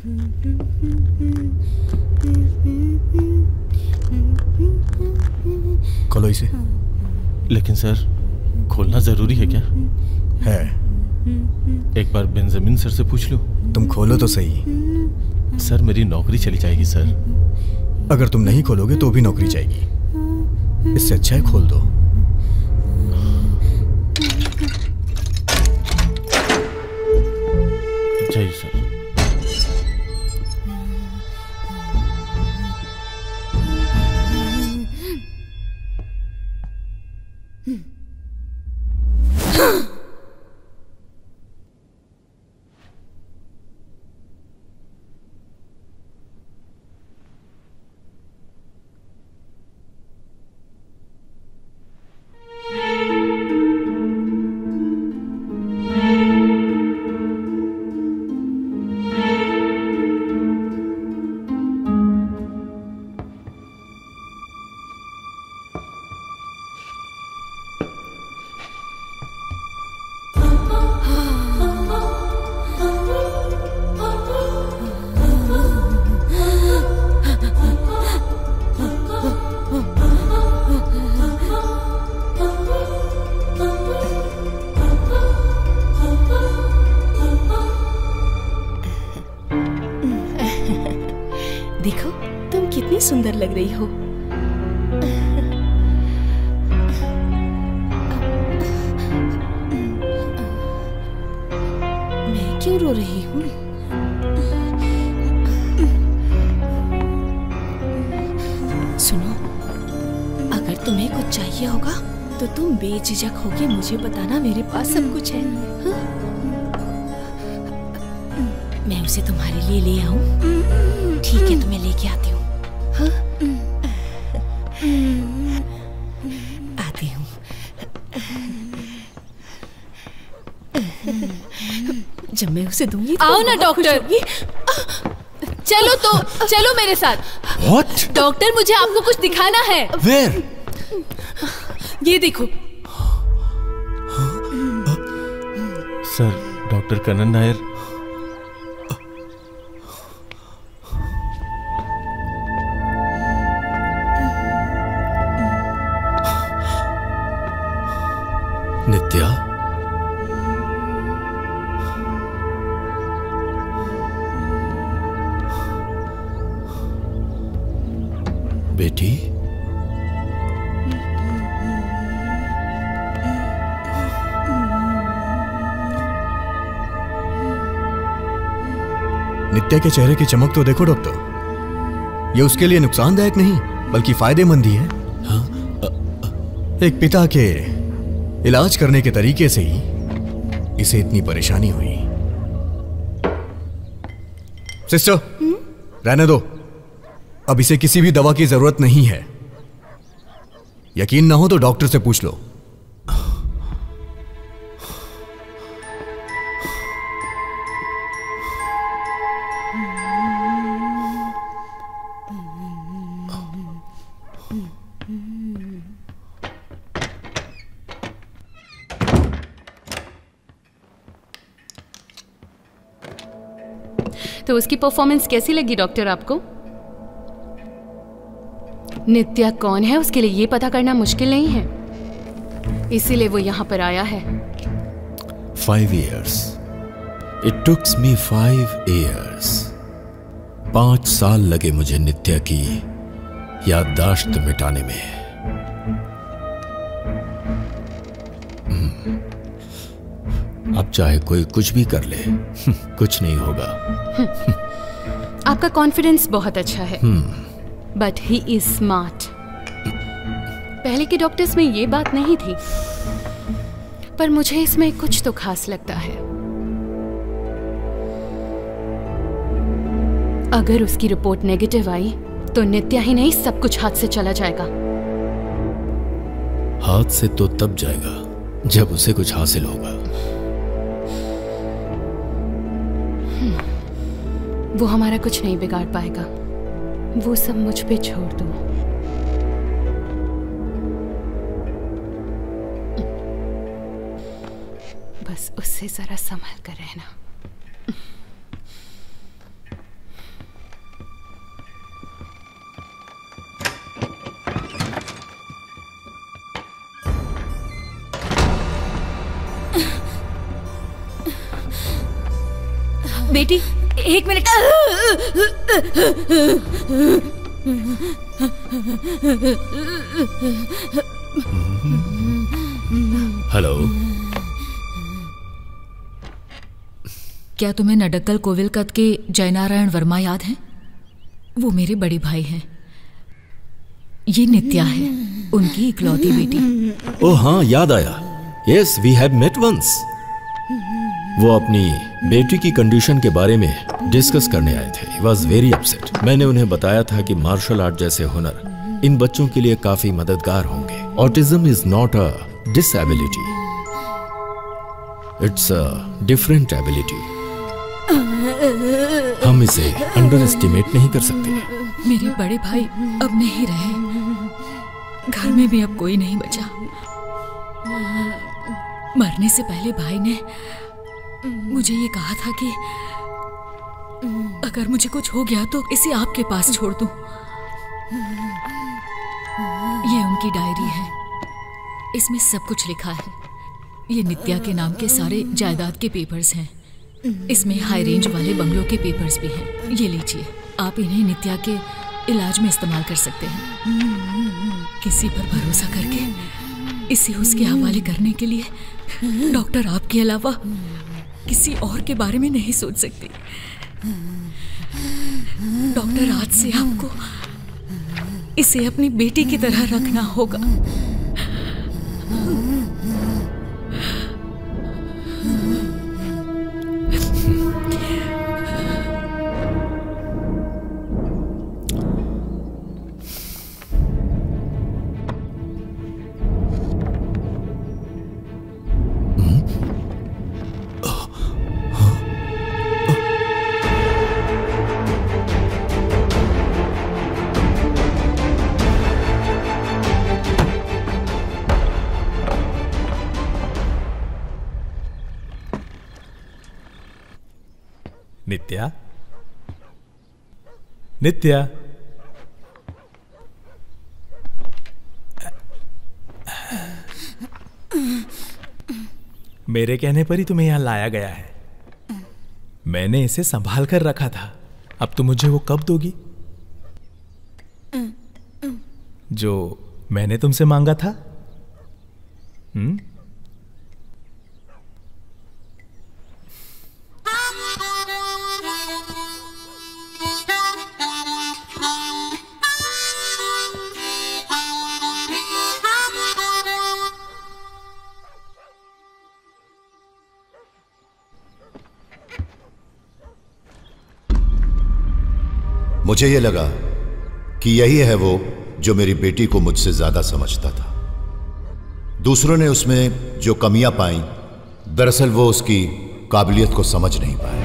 खोलो इसे। लेकिन सर, खोलना जरूरी है क्या? है। एक बार बेंजामिन सर से पूछ लूं? तुम खोलो तो सही। सर, मेरी नौकरी चली जाएगी सर। अगर तुम नहीं खोलोगे तो भी नौकरी जाएगी। इससे अच्छा है खोल दो। चाहिए सर। देखो, तुम कितनी सुंदर लग रही हो। मैं क्यों रो रही हूँ? सुनो, अगर तुम्हें कुछ चाहिए होगा तो तुम बेझिझक होके मुझे बताना, मेरे पास सब कुछ है। हाँ? मैं उसे तुम्हारे लिए ले आऊं? ठीक है, तुम्हें लेके आती हूँ। हाँ? आती हूँ। जब मैं उसे दूंगी तो आओ ना डॉक्टर। चलो तो चलो मेरे साथ। What? डॉक्टर, मुझे आपको कुछ दिखाना है। Where? ये देखो। Sir, doctor Kannan Nair. नित्या, बेटी, नित्या के चेहरे की चमक तो देखो डॉक्टर। ये उसके लिए नुकसानदायक नहीं बल्कि फायदेमंद ही है। हाँ? एक पिता के इलाज करने के तरीके से ही इसे इतनी परेशानी हुई। सिस्टर, रहने दो। अब इसे किसी भी दवा की जरूरत नहीं है। यकीन ना हो तो डॉक्टर से पूछ लो। तो उसकी परफॉर्मेंस कैसी लगी डॉक्टर आपको? नित्या कौन है उसके लिए ये पता करना मुश्किल नहीं है, इसीलिए वो यहाँ पर आया है। 5 years. It took me 5 years. 5 साल लगे मुझे नित्या की याददाश्त मिटाने में। अब चाहे कोई कुछ भी कर ले, कुछ नहीं होगा। आपका कॉन्फिडेंस बहुत अच्छा है, बट ही इज स्मार्ट। पहले के डॉक्टर्स में ये बात नहीं थी, पर मुझे इसमें कुछ तो खास लगता है। अगर उसकी रिपोर्ट नेगेटिव आई तो नित्या ही नहीं, सब कुछ हाथ से चला जाएगा। हाथ से तो तब जाएगा जब उसे कुछ हासिल होगा। वो हमारा कुछ नहीं बिगाड़ पाएगा, वो सब मुझ पे छोड़ दो। बस उससे जरा संभल कर रहना। बेटी एक मिनट। हेलो। क्या तुम्हें नडक्कल कोविलकत के जयनारायण वर्मा याद हैं? वो मेरे बड़े भाई हैं। ये नित्या है, उनकी इकलौती बेटी। ओह हाँ, याद आया। Yes, we have met once. वो अपनी बेटी की कंडीशन के बारे में डिस्कस करने आए थे। He was very upset. मैंने उन्हें बताया था कि मार्शल आर्ट जैसे हुनर इन बच्चों के लिए काफी मददगार होंगे। Autism is not a disability, it's a different ability. हम इसे अंडर एस्टिमेट नहीं कर सकते। मेरे बड़े भाई अब नहीं रहे, घर में भी अब कोई नहीं बचा। मरने से पहले भाई ने मुझे ये कहा था कि अगर मुझे कुछ हो गया तो इसे आपके पास छोड़ दूं। ये उनकी डायरी है, इसमें सब कुछ लिखा है। ये नित्या के नाम के सारे जायदाद के पेपर्स हैं। इसमें हाई रेंज वाले बंगलों के पेपर्स भी हैं। ये लीजिए, आप इन्हें नित्या के इलाज में इस्तेमाल कर सकते हैं। किसी पर भरोसा करके इसे उसके हवाले करने के लिए डॉक्टर आपके अलावा किसी और के बारे में नहीं सोच सकती। डॉक्टर, आज से आपको इसे अपनी बेटी की तरह रखना होगा। नित्या, नित्या, मेरे कहने पर ही तुम्हें यहां लाया गया है। मैंने इसे संभाल कर रखा था। अब तुम मुझे वो कब दोगी जो मैंने तुमसे मांगा था? मुझे यह लगा कि यही है वो जो मेरी बेटी को मुझसे ज्यादा समझता था। दूसरों ने उसमें जो कमियां पाई, दरअसल वो उसकी काबिलियत को समझ नहीं पाए।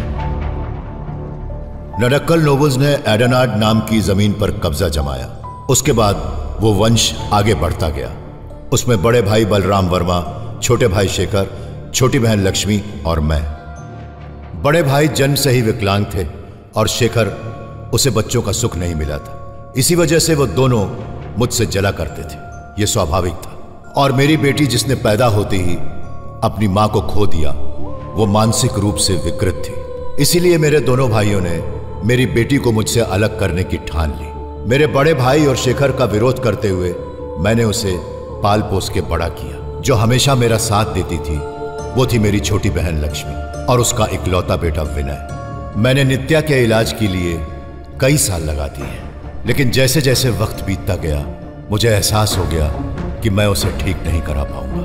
नडक्कल नोबल्स ने एडनाड नाम की जमीन पर कब्जा जमाया। उसके बाद वो वंश आगे बढ़ता गया। उसमें बड़े भाई बलराम वर्मा, छोटे भाई शेखर, छोटी बहन लक्ष्मी और मैं। बड़े भाई जन्म से ही विकलांग थे और शेखर उसे बच्चों का सुख नहीं मिला था। इसी वजह से वो दोनों मुझसे जला करते थे। यह स्वाभाविक था। और मेरी बेटी जिसने पैदा होते ही अपनी मां को खो दिया, वो मानसिक रूप से विकृत थी। इसीलिए मेरे दोनों भाइयों ने मेरी बेटी को मुझसे अलग करने की ठान ली। मेरे बड़े भाई और शेखर का विरोध करते हुए मैंने उसे पाल पोस के बड़ा किया। जो हमेशा मेरा साथ देती थी वो थी मेरी छोटी बहन लक्ष्मी और उसका इकलौता बेटा विनय। मैंने नित्या के इलाज के लिए कई साल लगा दिए, लेकिन जैसे जैसे वक्त बीतता गया मुझे एहसास हो गया कि मैं उसे ठीक नहीं करा पाऊंगा।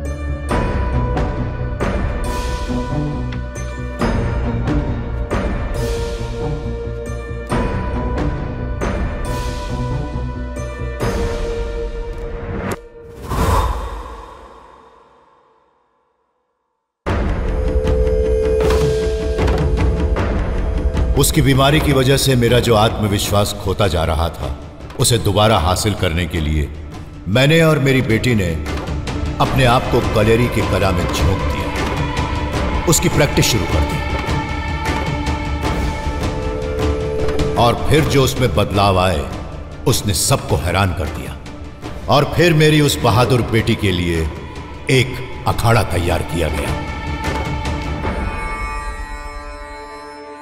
उसकी बीमारी की वजह से मेरा जो आत्मविश्वास खोता जा रहा था, उसे दोबारा हासिल करने के लिए मैंने और मेरी बेटी ने अपने आप को कलेरी की कला में झोंक दिया। उसकी प्रैक्टिस शुरू कर दी और फिर जो उसमें बदलाव आए उसने सबको हैरान कर दिया। और फिर मेरी उस बहादुर बेटी के लिए एक अखाड़ा तैयार किया गया।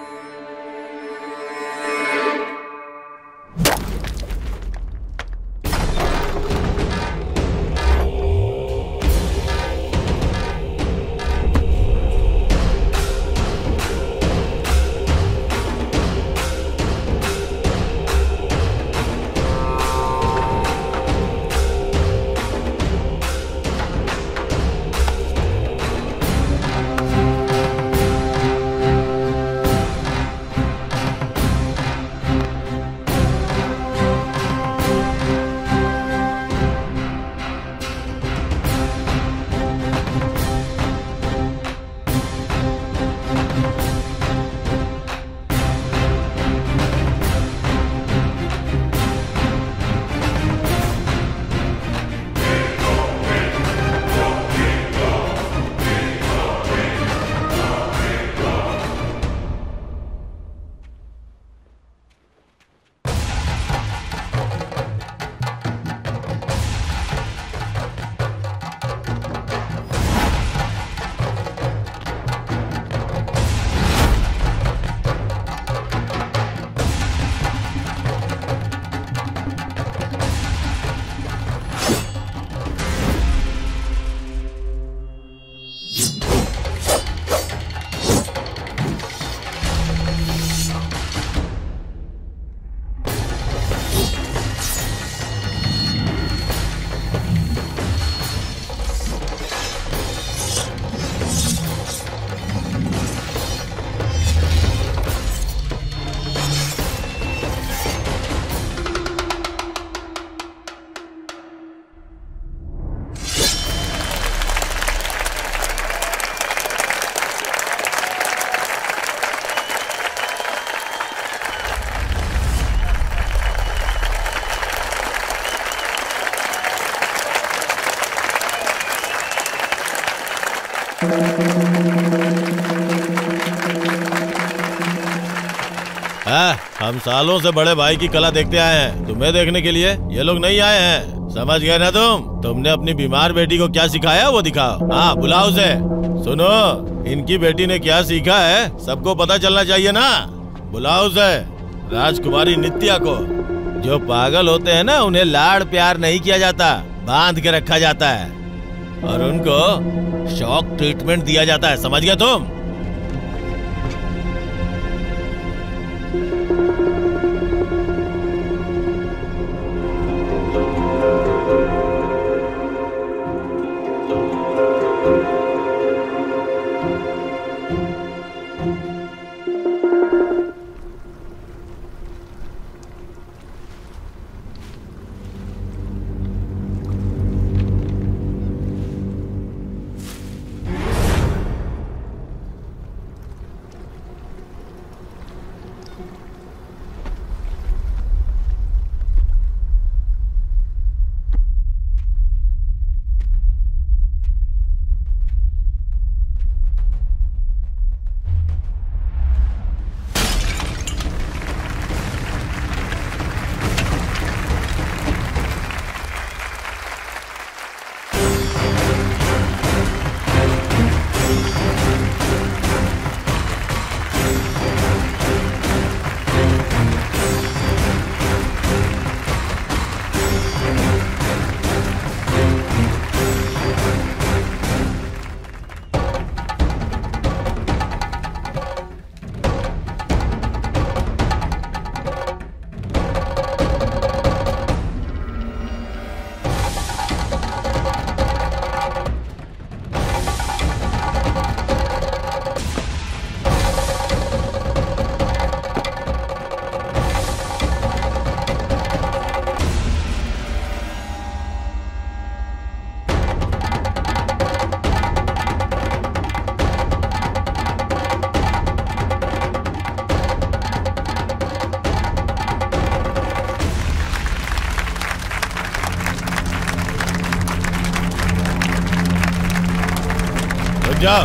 हम सालों से बड़े भाई की कला देखते आए हैं, तुम्हें देखने के लिए ये लोग नहीं आए हैं। समझ गए ना तुमने अपनी बीमार बेटी को क्या सिखाया वो दिखाओ। हाँ बुलाओ उसे। सुनो, इनकी बेटी ने क्या सीखा है सबको पता चलना चाहिए ना। बुलाओ उसे। राजकुमारी नित्या को। जो पागल होते हैं ना उन्हें लाड़ प्यार नहीं किया जाता, बांध के रखा जाता है और उनको शॉक ट्रीटमेंट दिया जाता है। समझ गए तुम? जाओ।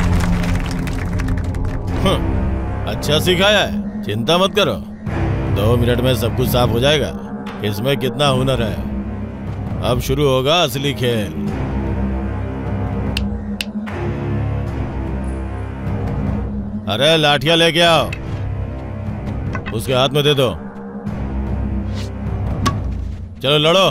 अच्छा सिखाया है, चिंता मत करो, 2 मिनट में सब कुछ साफ हो जाएगा। इसमें कितना हुनर है। अब शुरू होगा असली खेल। अरे लाठियां लेके आओ, उसके हाथ में दे दो। चलो लड़ो।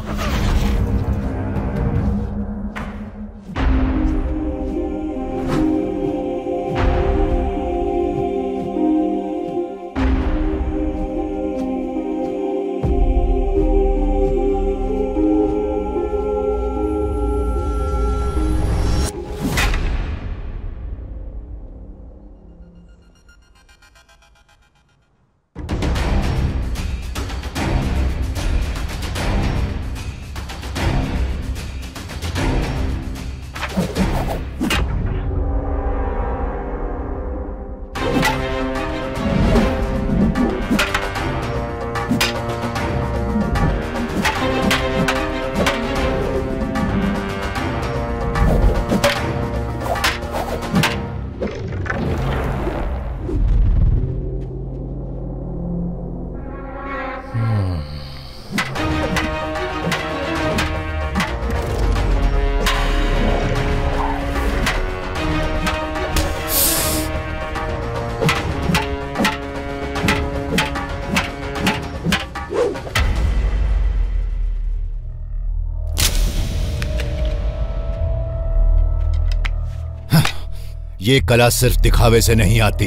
ये कला सिर्फ दिखावे से नहीं आती,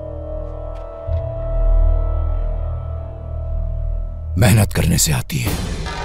मेहनत करने से आती है।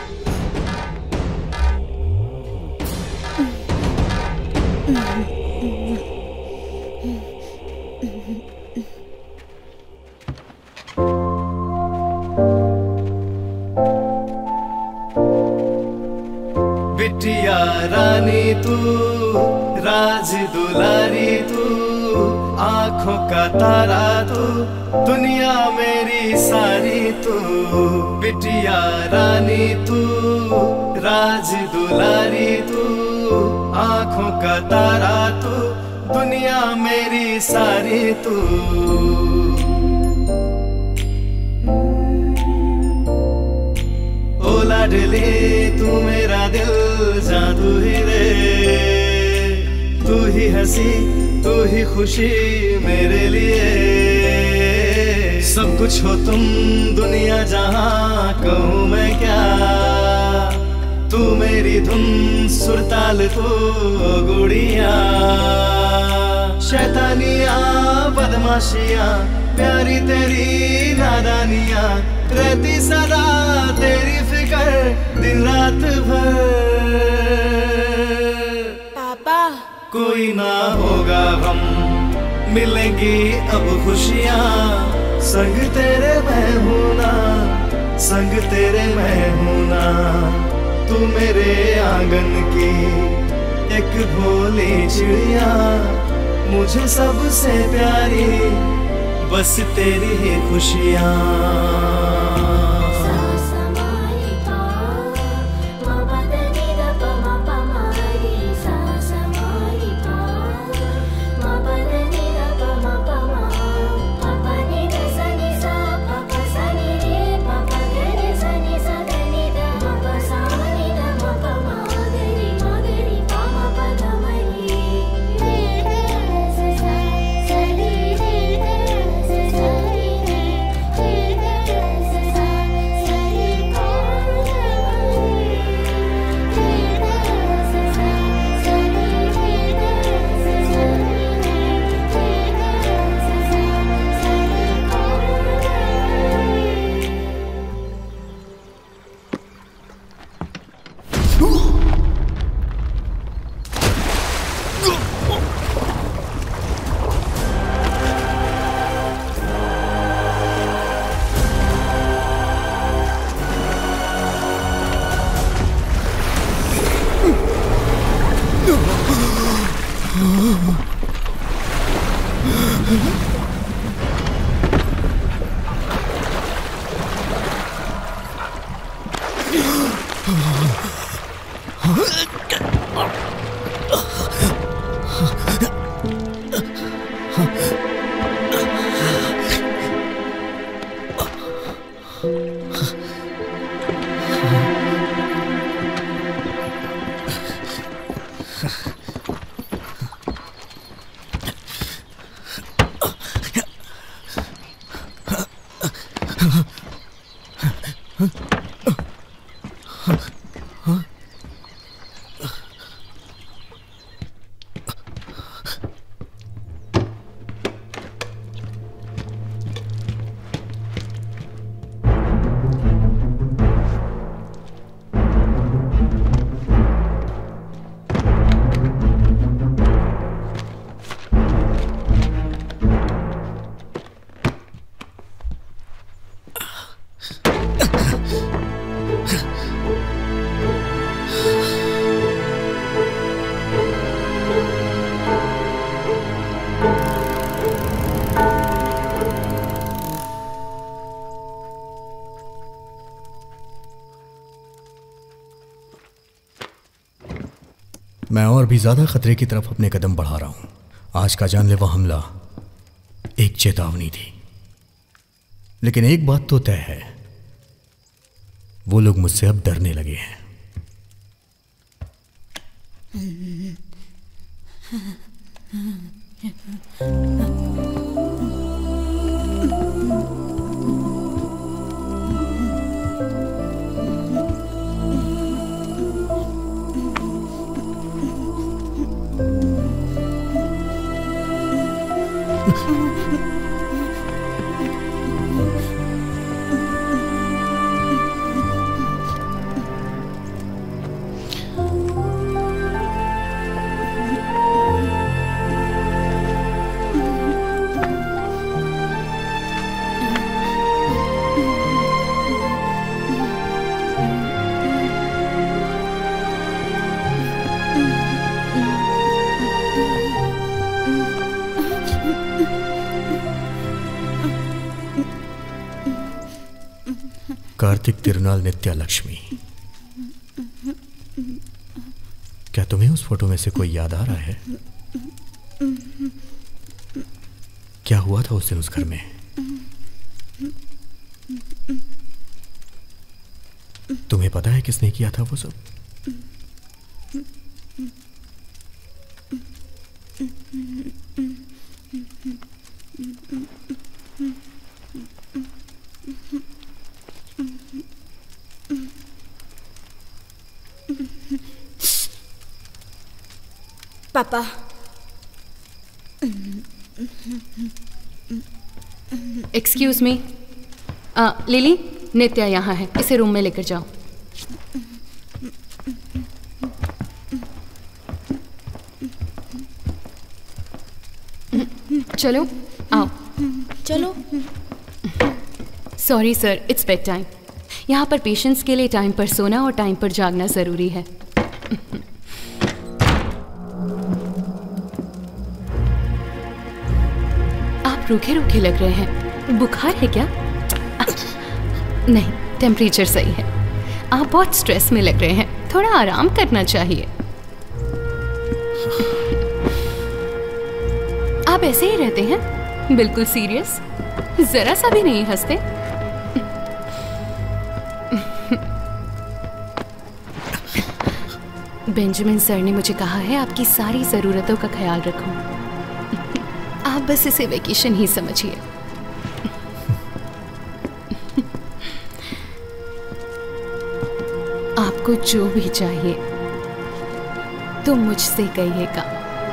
बिटिया रानी तू, राज दुलारी तू, आंखों का तारा तू, दुनिया मेरी सारी तू। बिटिया रानी तू, राज दुलारी तू, आंखों का तारा तू, दुनिया मेरी सारी तू। ओ लाडली तू मेरा दिल जादू ही रे, तू ही हंसी तू ही खुशी मेरे लिए। सब कुछ हो तुम दुनिया जहां कहूँ मैं क्या, तू मेरी धुन सुरताल तू गुड़िया। शैतानियाँ बदमाशियाँ प्यारी तेरी नादानियाँ, रहती सदा तेरी फिक्र दिन रात भर। पापा कोई ना होगा गम, मिलेंगी अब खुशियाँ, संग तेरे मैं हूं ना, संग तेरे मैं हूं ना। तू मेरे आंगन की एक भोली चिड़िया, मुझे सबसे प्यारी बस तेरी ही खुशियाँ। मैं और भी ज्यादा खतरे की तरफ अपने कदम बढ़ा रहा हूं। आज का जानलेवा हमला एक चेतावनी थी, लेकिन एक बात तो तय है, वो लोग मुझसे अब डरने लगे हैं। कार्तिक तिरुनाल नित्या लक्ष्मी, क्या तुम्हें उस फोटो में से कोई याद आ रहा है? क्या हुआ था उस दिन उस घर में? तुम्हें पता है किसने किया था वो सब? पापा, एक्सक्यूज मी, लिली, नित्या यहाँ है, इसे रूम में लेकर जाओ। चलो आओ। चलो। Sorry sir, it's bed time. यहाँ पर पेशेंट्स के लिए टाइम पर सोना और टाइम पर जागना जरूरी है। आप रूखे रूखे लग रहे हैं, बुखार है क्या? नहीं, टेम्परेचर सही है। आप बहुत स्ट्रेस में लग रहे हैं, थोड़ा आराम करना चाहिए। आप ऐसे ही रहते हैं, बिल्कुल सीरियस, जरा सा भी नहीं हंसते। बेंजामिन सर ने मुझे कहा है आपकी सारी जरूरतों का ख्याल रखूं। आप बस इसे वेकेशन ही समझिए। आपको जो भी चाहिए तो मुझसे कहिएगा।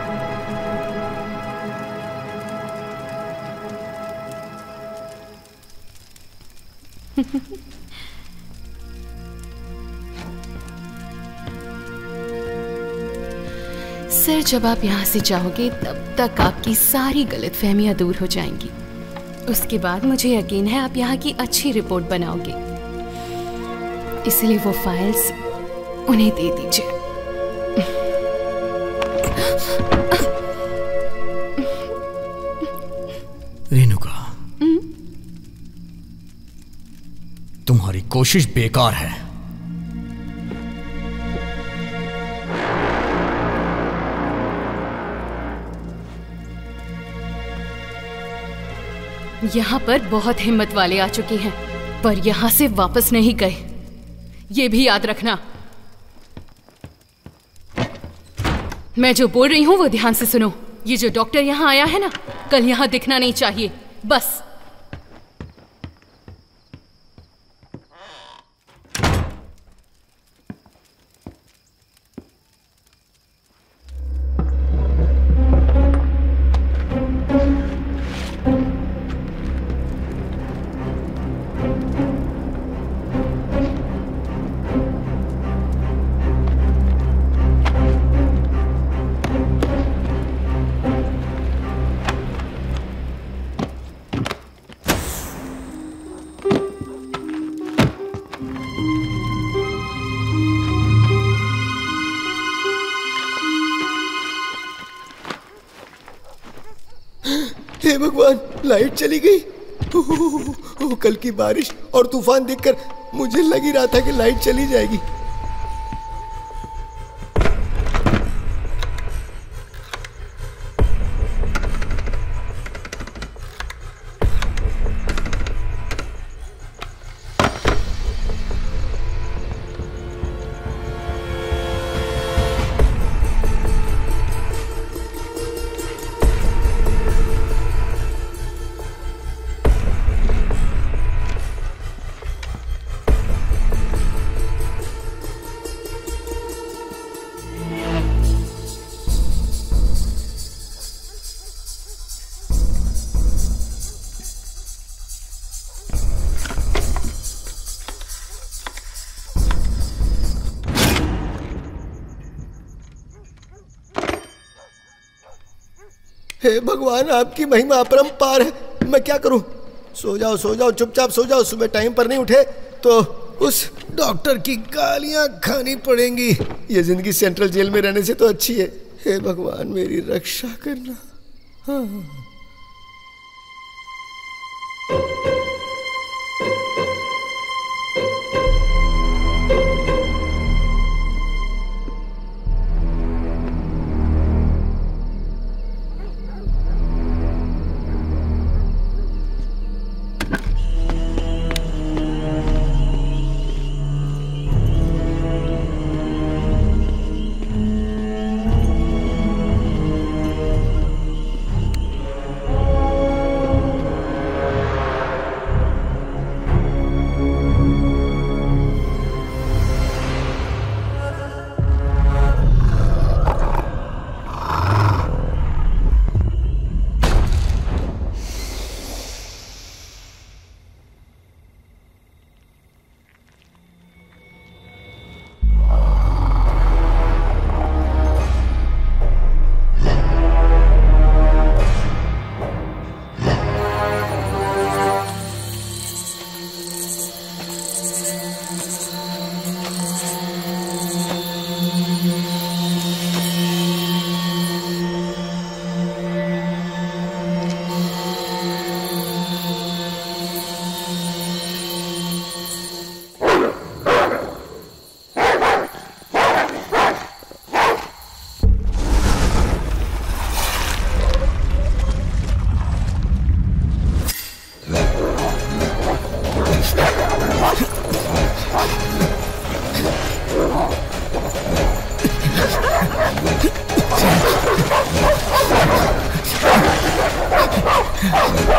सर, जब आप यहाँ से जाओगे तब तक आपकी सारी गलतफहमियां दूर हो जाएंगी। उसके बाद मुझे यकीन है आप यहाँ की अच्छी रिपोर्ट बनाओगे, इसलिए वो फाइल्स उन्हें दे दीजिए। रेणुका, तुम्हारी कोशिश बेकार है। यहाँ पर बहुत हिम्मत वाले आ चुके हैं, पर यहाँ से वापस नहीं गए, ये भी याद रखना। मैं जो बोल रही हूँ वो ध्यान से सुनो। ये जो डॉक्टर यहाँ आया है ना, कल यहाँ दिखना नहीं चाहिए, बस। हे भगवान, लाइट चली गई। कल की बारिश और तूफान देखकर मुझे लग ही रहा था कि लाइट चली जाएगी। हे भगवान, आपकी महिमा अपरंपार है। मैं क्या करूं? सो जाओ चुपचाप सो जाओ। सुबह टाइम पर नहीं उठे तो उस डॉक्टर की गालियां खानी पड़ेंगी। ये जिंदगी सेंट्रल जेल में रहने से तो अच्छी है। हे भगवान, मेरी रक्षा करना। हाँ।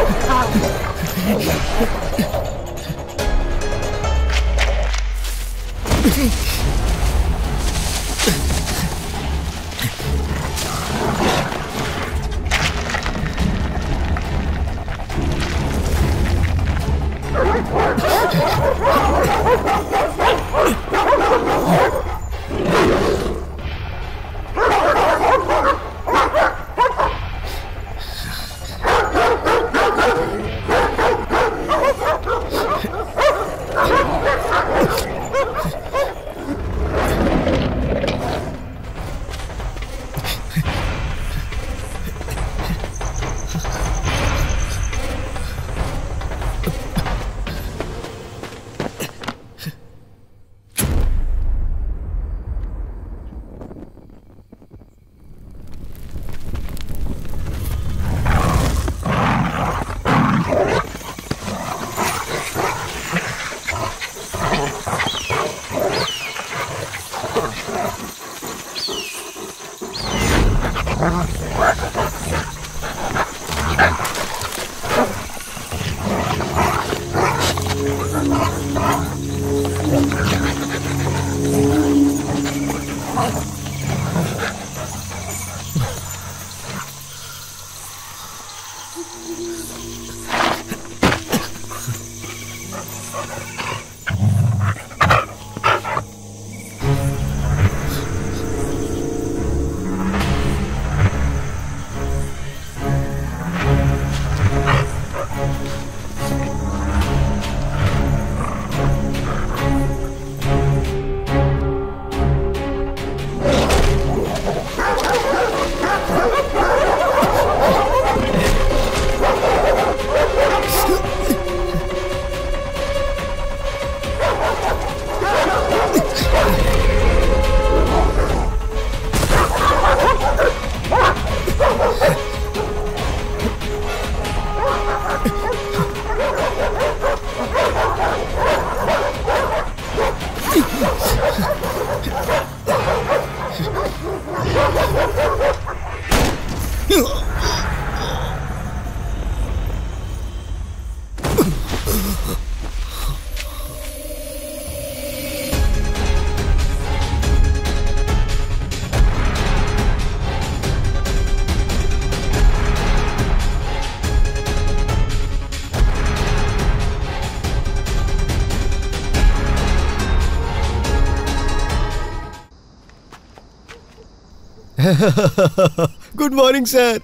Good morning sir.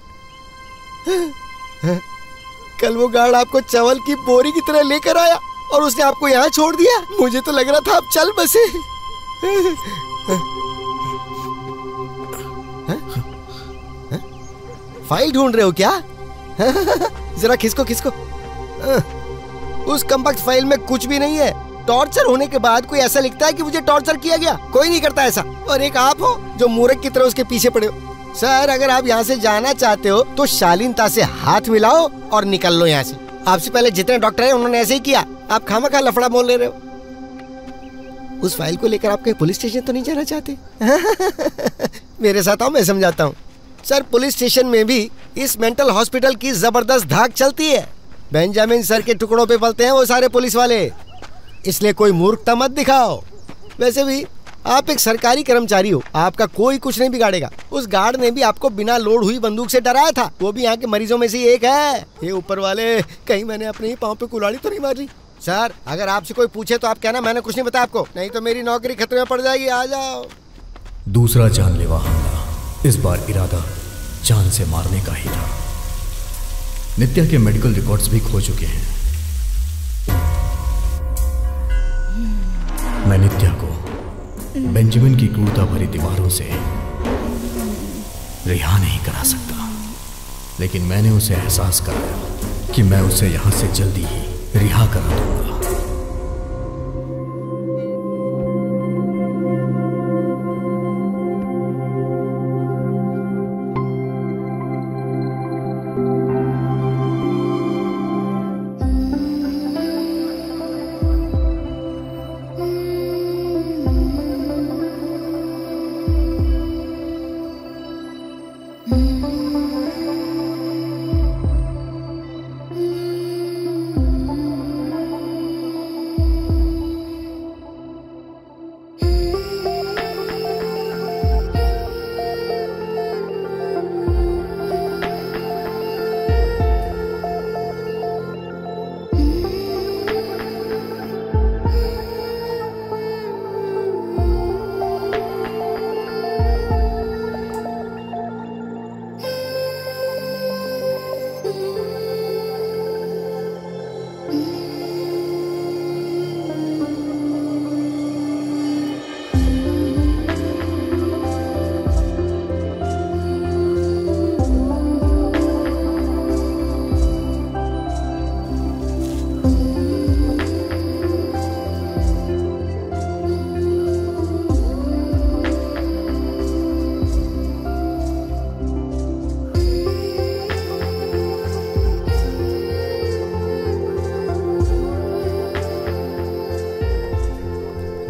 कल वो गार्ड आपको चावल की बोरी की तरह लेकर आया और उसने आपको यहाँ छोड़ दिया। मुझे तो लग रहा था आप चल बसे। फाइल ढूंढ रहे हो क्या? जरा खिसको खिसको। उस कम्पैक्ट फाइल में कुछ भी नहीं है। टॉर्चर होने के बाद कोई ऐसा लिखता है कि मुझे टॉर्चर किया गया? कोई नहीं करता ऐसा। और एक आप हो जो मूर्ख की तरह उसके पीछे पड़े हो। सर, अगर आप यहाँ से जाना चाहते हो तो शालीनता से हाथ मिलाओ और निकल लो यहाँ से। आपसे पहले जितने डॉक्टर हैं उन्होंने ऐसे ही किया। आप खामखा लफड़ा बोल ले रहे हो। उस फाइल को लेकर आप कहीं पुलिस स्टेशन तो नहीं जाना चाहते? मेरे साथ आओ, मैं समझाता हूँ। सर, पुलिस स्टेशन में भी इस मेंटल हॉस्पिटल की जबरदस्त धाक चलती है। बेंजामिन सर के टुकड़ों पे पलते हैं वो सारे पुलिस वाले, इसलिए कोई मूर्खता मत दिखाओ। वैसे भी आप एक सरकारी कर्मचारी हो, आपका कोई कुछ नहीं बिगाड़ेगा। उस गार्ड ने भी आपको बिना लोड हुई बंदूक से डराया था। वो भी यहाँ के मरीजों में से एक है। ये ऊपर वाले, कहीं मैंने अपने ही पाँव पे कुल्हाड़ी तो नहीं मारी? सर, अगर आपसे कोई पूछे तो आप कहना मैंने कुछ नहीं बताया आपको, नहीं तो मेरी नौकरी खतरे में पड़ जाएगी। आ जाओ। दूसरा जानलेवा हमला। इस बार इरादा जान से मारने का ही था। नित्या के मेडिकल रिकॉर्ड्स भी खो चुके हैं। मैं नित्या को बेंजामिन की क्रूरता भरी दीवारों से रिहा नहीं करा सकता, लेकिन मैंने उसे एहसास कराया कि मैं उसे यहां से जल्दी ही रिहा करा दूंगा।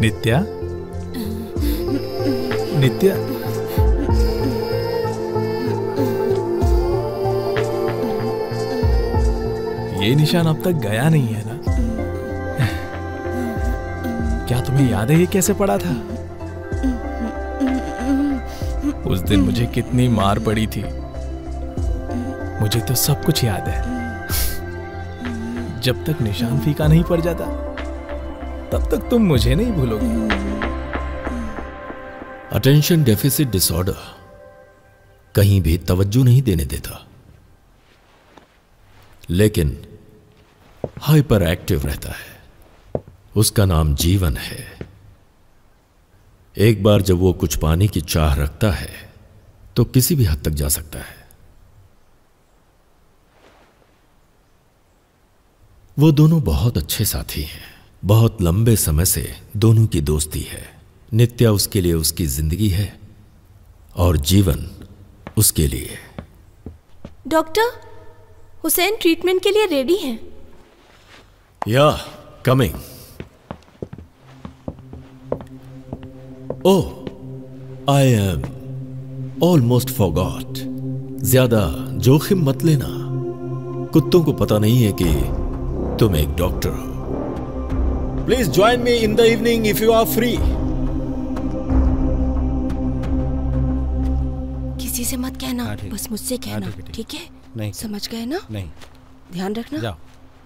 नित्या, नित्या, ये निशान अब तक गया नहीं है ना? क्या तुम्हें याद है ये कैसे पड़ा था? उस दिन मुझे कितनी मार पड़ी थी, मुझे तो सब कुछ याद है। जब तक निशान फीका नहीं पड़ जाता तब तक तुम मुझे नहीं भूलोगे। अटेंशन डेफिसिट डिसऑर्डर कहीं भी तवज्जो नहीं देने देता, लेकिन हाइपर एक्टिव रहता है। उसका नाम जीवन है। एक बार जब वो कुछ पाने की चाह रखता है तो किसी भी हद तक जा सकता है। वो दोनों बहुत अच्छे साथी हैं। बहुत लंबे समय से दोनों की दोस्ती है। नित्या उसके लिए उसकी जिंदगी है और जीवन उसके लिए। डॉक्टर, हुसैन ट्रीटमेंट के लिए रेडी हैं। Yeah coming. Oh, I am almost forgot. ज्यादा जोखिम मत लेना। कुत्तों को पता नहीं है कि तुम एक डॉक्टर हो। Please join me in the evening if you are free. किसी से मत कहना, बस मुझसे कहना, ठीक है? नहीं, समझ गए ना? नहीं, ध्यान रखना। जाओ।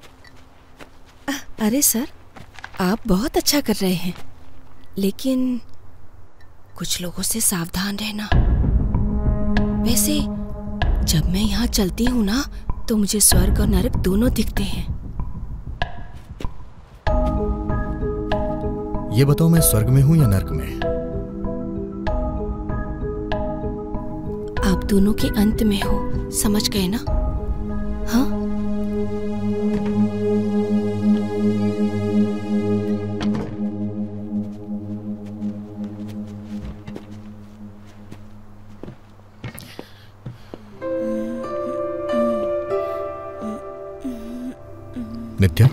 अरे सर, आप बहुत अच्छा कर रहे हैं, लेकिन कुछ लोगों से सावधान रहना। वैसे जब मैं यहाँ चलती हूँ ना, तो मुझे स्वर्ग और नरक दोनों दिखते हैं। ये बताओ, मैं स्वर्ग में हूँ या नरक में? आप दोनों के अंत में हो, समझ गए ना? हाँ? नित्या,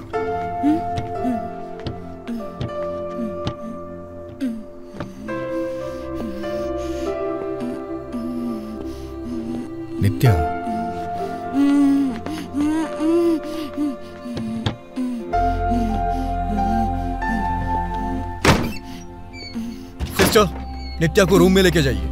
नित्या, सिस्टर, नित्या को रूम में लेके जाइए।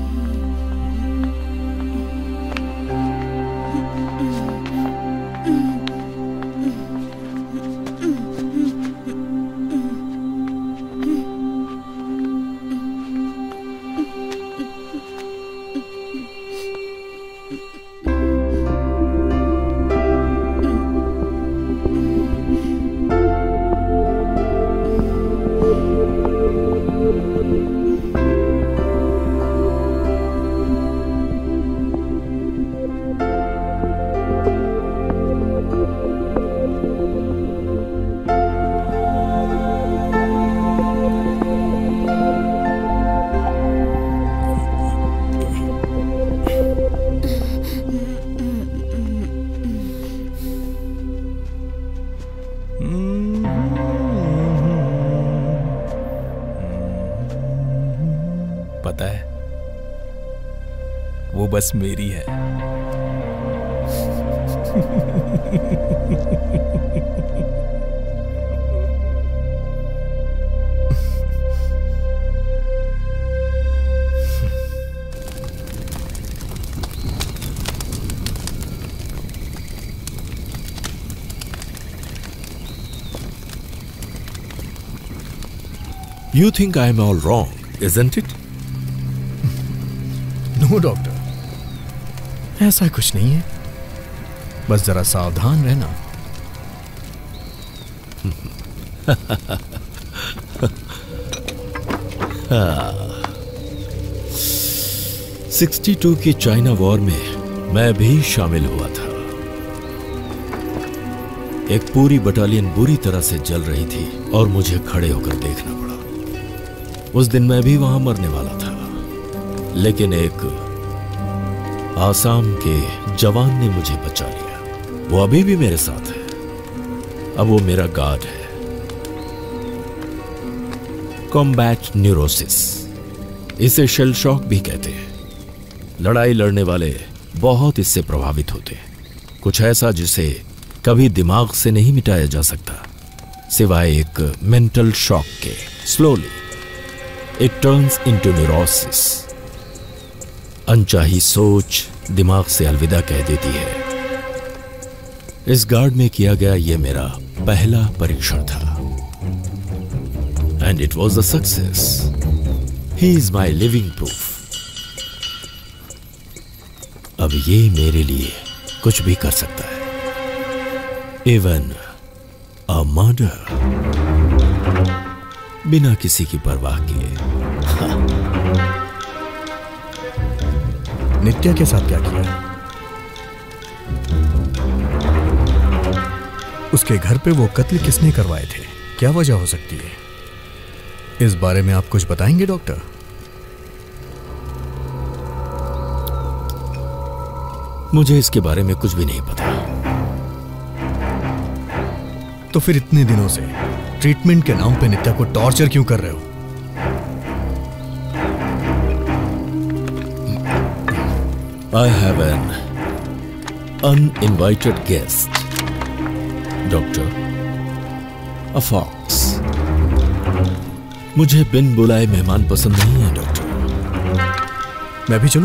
पता है, वो बस मेरी है। You think I am all wrong, isn't it? No doctor, ऐसा कुछ नहीं है। बस जरा सावधान रहना। 62 की चाइना वॉर में मैं भी शामिल हुआ था। एक पूरी बटालियन बुरी तरह से जल रही थी और मुझे खड़े होकर देखना पड़ा। उस दिन मैं भी वहां मरने वाला था, लेकिन एक आसाम के जवान ने मुझे बचा लिया। वो अभी भी मेरे साथ है। अब वो मेरा गार्ड है। कॉम्बैट न्यूरोसिस, इसे शेल शॉक भी कहते हैं। लड़ाई लड़ने वाले बहुत इससे प्रभावित होते हैं, कुछ ऐसा जिसे कभी दिमाग से नहीं मिटाया जा सकता सिवाय एक मेंटल शॉक के। Slowly it turns into neurosis. अनचाही सोच दिमाग से अलविदा कह देती है। इस गार्ड में किया गया यह मेरा पहला परीक्षण था and it was a success. He is my living proof. अब ये मेरे लिए कुछ भी कर सकता है, इवन अ मर्डर, बिना किसी की परवाह किए। नित्या के साथ क्या किया? उसके घर पे वो कत्ल किसने करवाए थे? क्या वजह हो सकती है? इस बारे में आप कुछ बताएंगे डॉक्टर? मुझे इसके बारे में कुछ भी नहीं पता। तो फिर इतने दिनों से ट्रीटमेंट के नाम पे नित्या को टॉर्चर क्यों कर रहे हो? I have an uninvited guest, Doctor, a fox. मुझे बिन बुलाए मेहमान पसंद नहीं है डॉक्टर। मैं भी चलूं?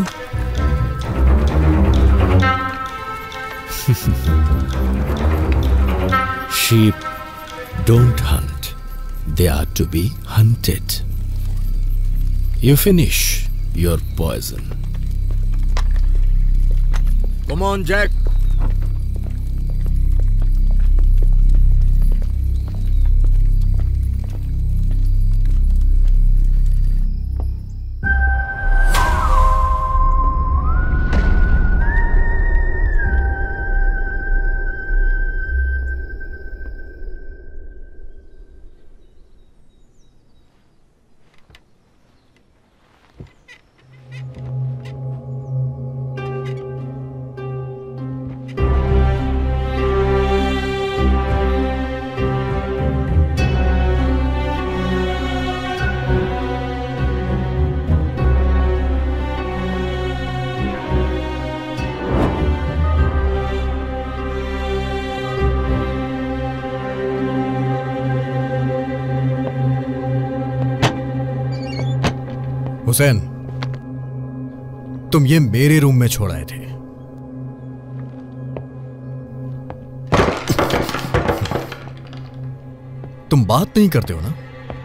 Sheep don't hunt, they are to be hunted. You finish your poison. Come on, Jack. Hussain, तुम ये मेरे रूम में छोड़ आए थे। तुम बात नहीं करते हो ना?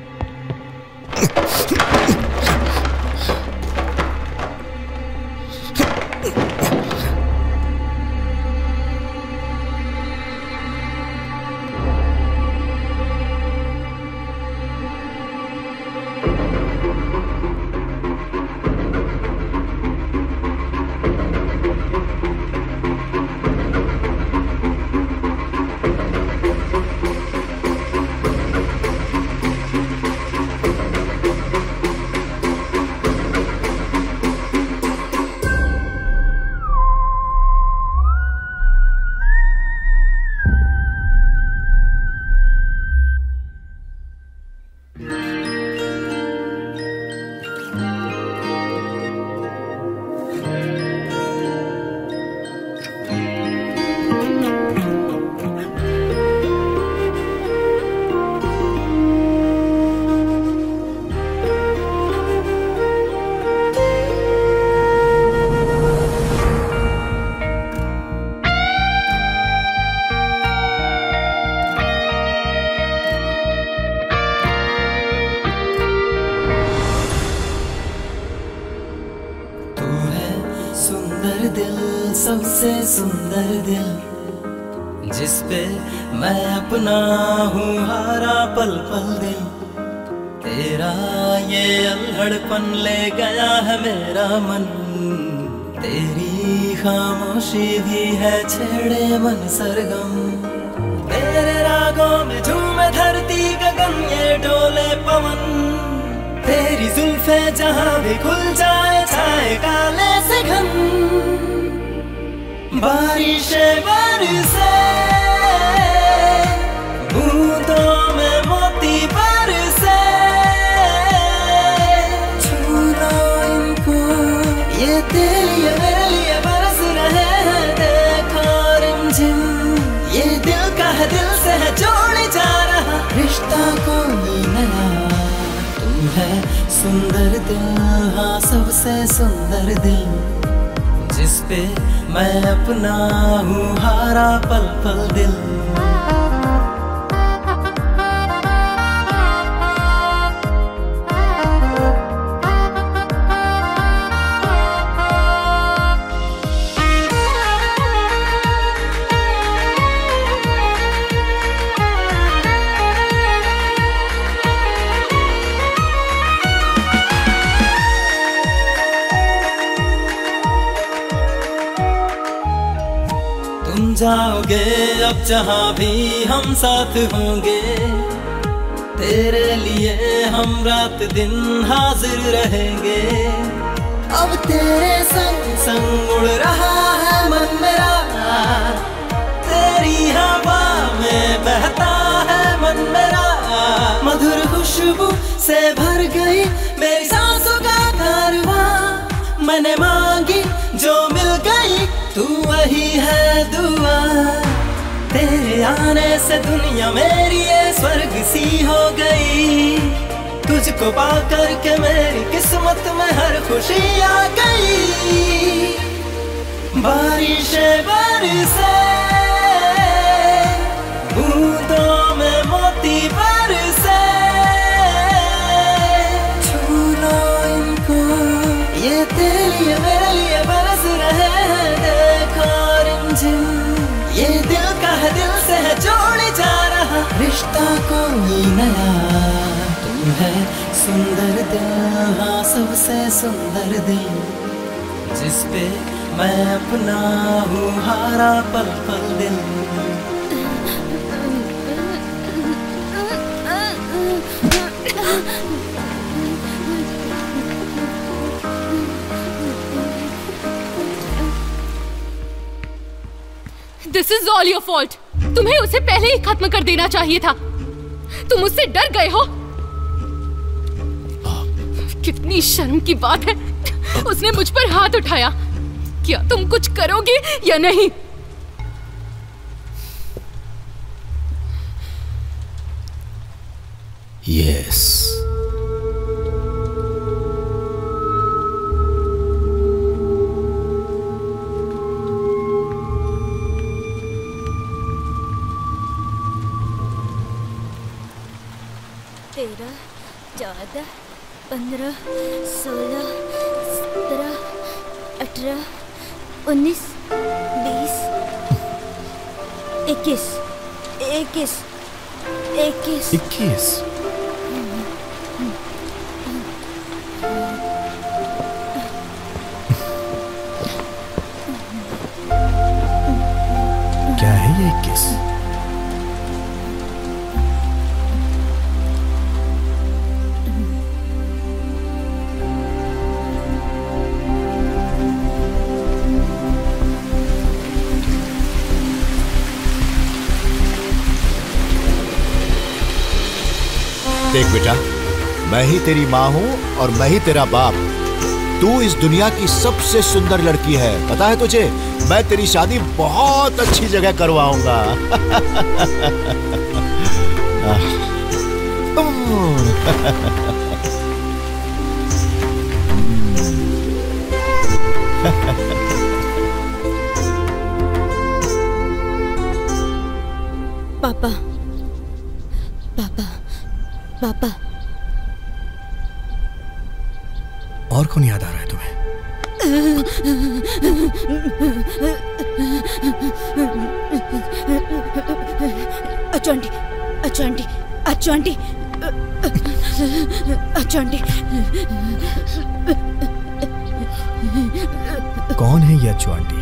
सबसे सुंदर दिल, जिस पे मैं अपना हूँ हारा पल पल दिल। तेरा ये अल्हड़पन ले गया है मेरा मन, तेरी खामोशी भी है छेड़े मन सरगम। तेरे रागों में झूमे धरती गगन ये डोले पवन, तेरी जुल्फे जहाँ भी खुल जाए छाए काले से घन। बारिशें बरसे बूंदों में मोती बरसे, तेरे लिए मेरे लिए बरस रहे हैं देखो रिमझिम, ये दिल का है दिल से है जोड़े जा रहा रिश्ता कोई नया। तुम है सुंदर दिल, हाँ सबसे सुंदर दिल, जिस पे मैं अपना हूँ हारा पल पल दिल। जाओगे अब जहाँ भी हम साथ होंगे, तेरे लिए हम रात दिन हाजिर रहेंगे। अब तेरे संग संग उड़ रहा है मन मेरा, तेरी हवा में बहता है मन मेरा। मधुर खुशबू से भर गई मेरी सांसों का कारवां, मैंने मांगी जो मिल गई तू वही है दुआ। तेरे आने से दुनिया मेरी ये स्वर्ग सी हो गई, तुझको पा कर के मेरी किस्मत में हर खुशी आ गई। बारिशें बरसे बूंदों में मोती बरसे, छू लो इनको ये तेरे लिए मेरे लिए बरस रहे हैं देखो रिमझिम, ये दिल का है दिल से है जोड़े जा रहा रिश्ता कोई नया। तुम है सुंदर दिल, हाँ सबसे सुंदर दिल, जिस पे मैं अपना हूँ हारा पल पल दिल। This is all your fault. तुम्हें उसे पहले ही खत्म कर देना चाहिए था। तुम उससे डर गए हो। कितनी शर्म की बात है, उसने मुझ पर हाथ उठाया। क्या तुम कुछ करोगे या नहीं? Yes. तेरह, 14, 15, 16, 17, 18, 19, 20, 21, 21, 21, 21। क्या है ये 21? देख बेटा, मैं ही तेरी माँ हूँ और मैं ही तेरा बाप। तू इस दुनिया की सबसे सुंदर लड़की है, पता है तुझे? मैं तेरी शादी बहुत अच्छी जगह करवाऊंगा। पापा, पापा, पापा। और कौन याद आ रहा है तुम्हें? अच्छू आंटी, अच्छू आंटी, अच्छू आंटी, अच्छू आंटी। कौन है ये अच्छू आंटी?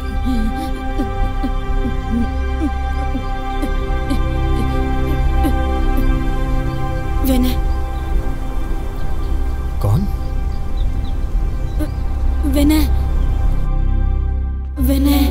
विनय। कौन? विनय, विनय।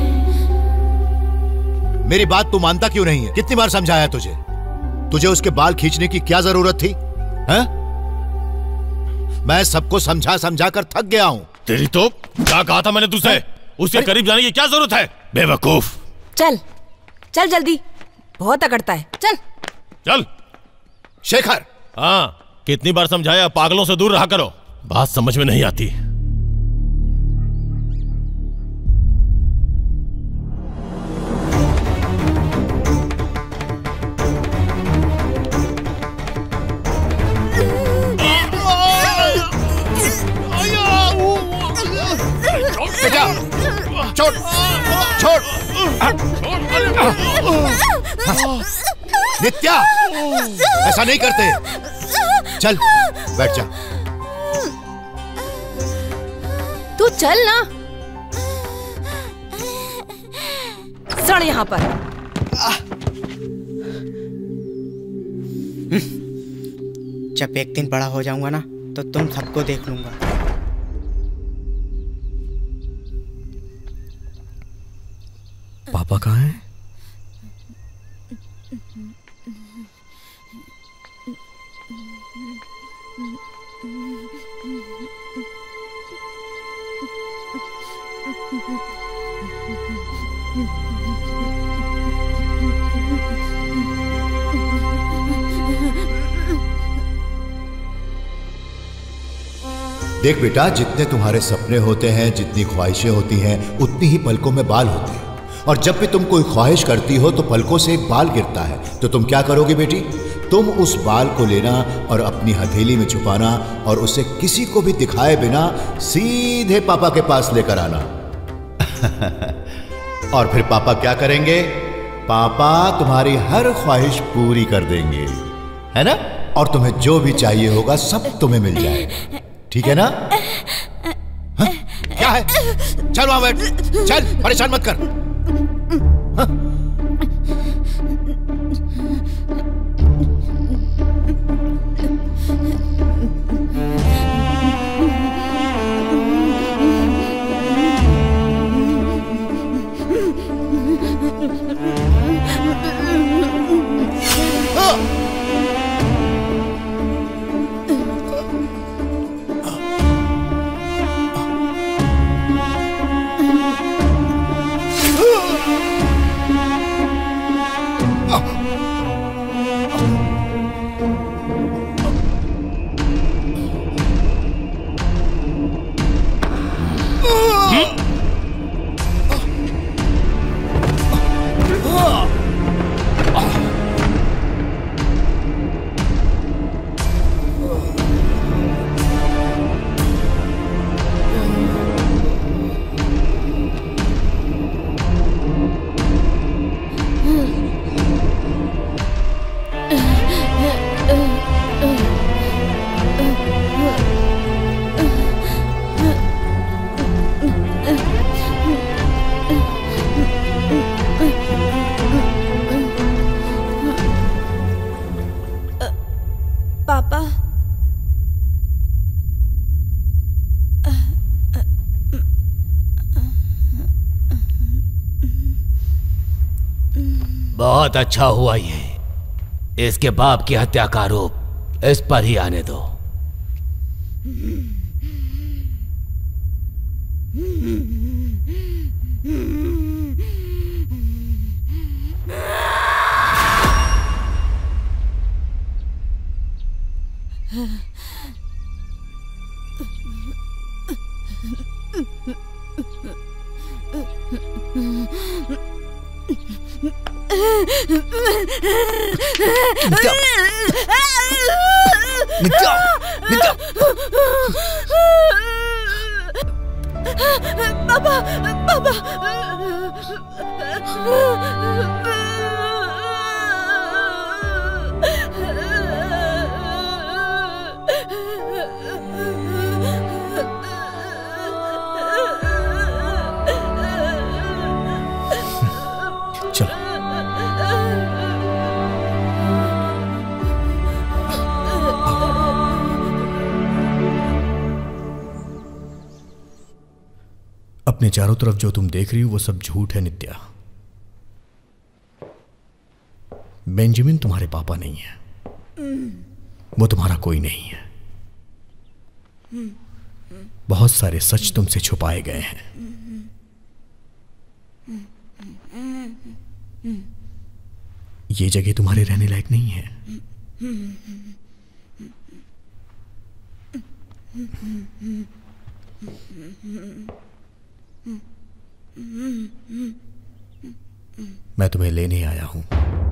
मेरी बात तू मानता क्यों नहीं है? कितनी बार समझाया तुझे? तुझे उसके बाल खींचने की क्या जरूरत थी? हैं? मैं सबको समझा समझा कर थक गया हूं। तेरी तो क्या कहा था मैंने तुझसे? उसके करीब जाने की क्या जरूरत है, बेवकूफ। चल चल जल्दी, बहुत अकड़ता है। चल चल। शेखर। हाँ, कितनी बार समझाया पागलों से दूर रहा करो, बात समझ में नहीं आती। बेटा छोड़ छोड़। नित्या ऐसा नहीं करते। चल बैठ जा। तू चल ना, सड़ यहाँ पर। जब एक दिन बड़ा हो जाऊंगा ना तो तुम सबको देख लूंगा। पापा कहाँ हैं? देख बेटा, जितने तुम्हारे सपने होते हैं, जितनी ख्वाहिशें होती हैं, उतनी ही पलकों में बाल होते हैं। और जब भी तुम कोई ख्वाहिश करती हो तो पलकों से एक बाल गिरता है, तो तुम क्या करोगी बेटी? तुम उस बाल को लेना और अपनी हथेली में छुपाना और उसे किसी को भी दिखाए बिना सीधे पापा के पास लेकर आना। और फिर पापा क्या करेंगे? पापा तुम्हारी हर ख्वाहिश पूरी कर देंगे, है ना? और तुम्हें जो भी चाहिए होगा सब तुम्हें मिल जाएगा, ठीक है ना? हाँ? क्या है? चल वहां बैठ, चल, परेशान मत कर। हाँ? पापा, बहुत अच्छा हुआ ये। इसके बाप की हत्या का आरोप इस पर ही आने दो। नित्या, नित्या, नित्या। पापा, पापा। अपने चारों तरफ जो तुम देख रही हो वो सब झूठ है नित्या। बेंजामिन तुम्हारे पापा नहीं है, वो तुम्हारा कोई नहीं है। बहुत सारे सच तुमसे छुपाए गए हैं। ये जगह तुम्हारे रहने लायक नहीं है। मैं तुम्हें लेने आया हूं।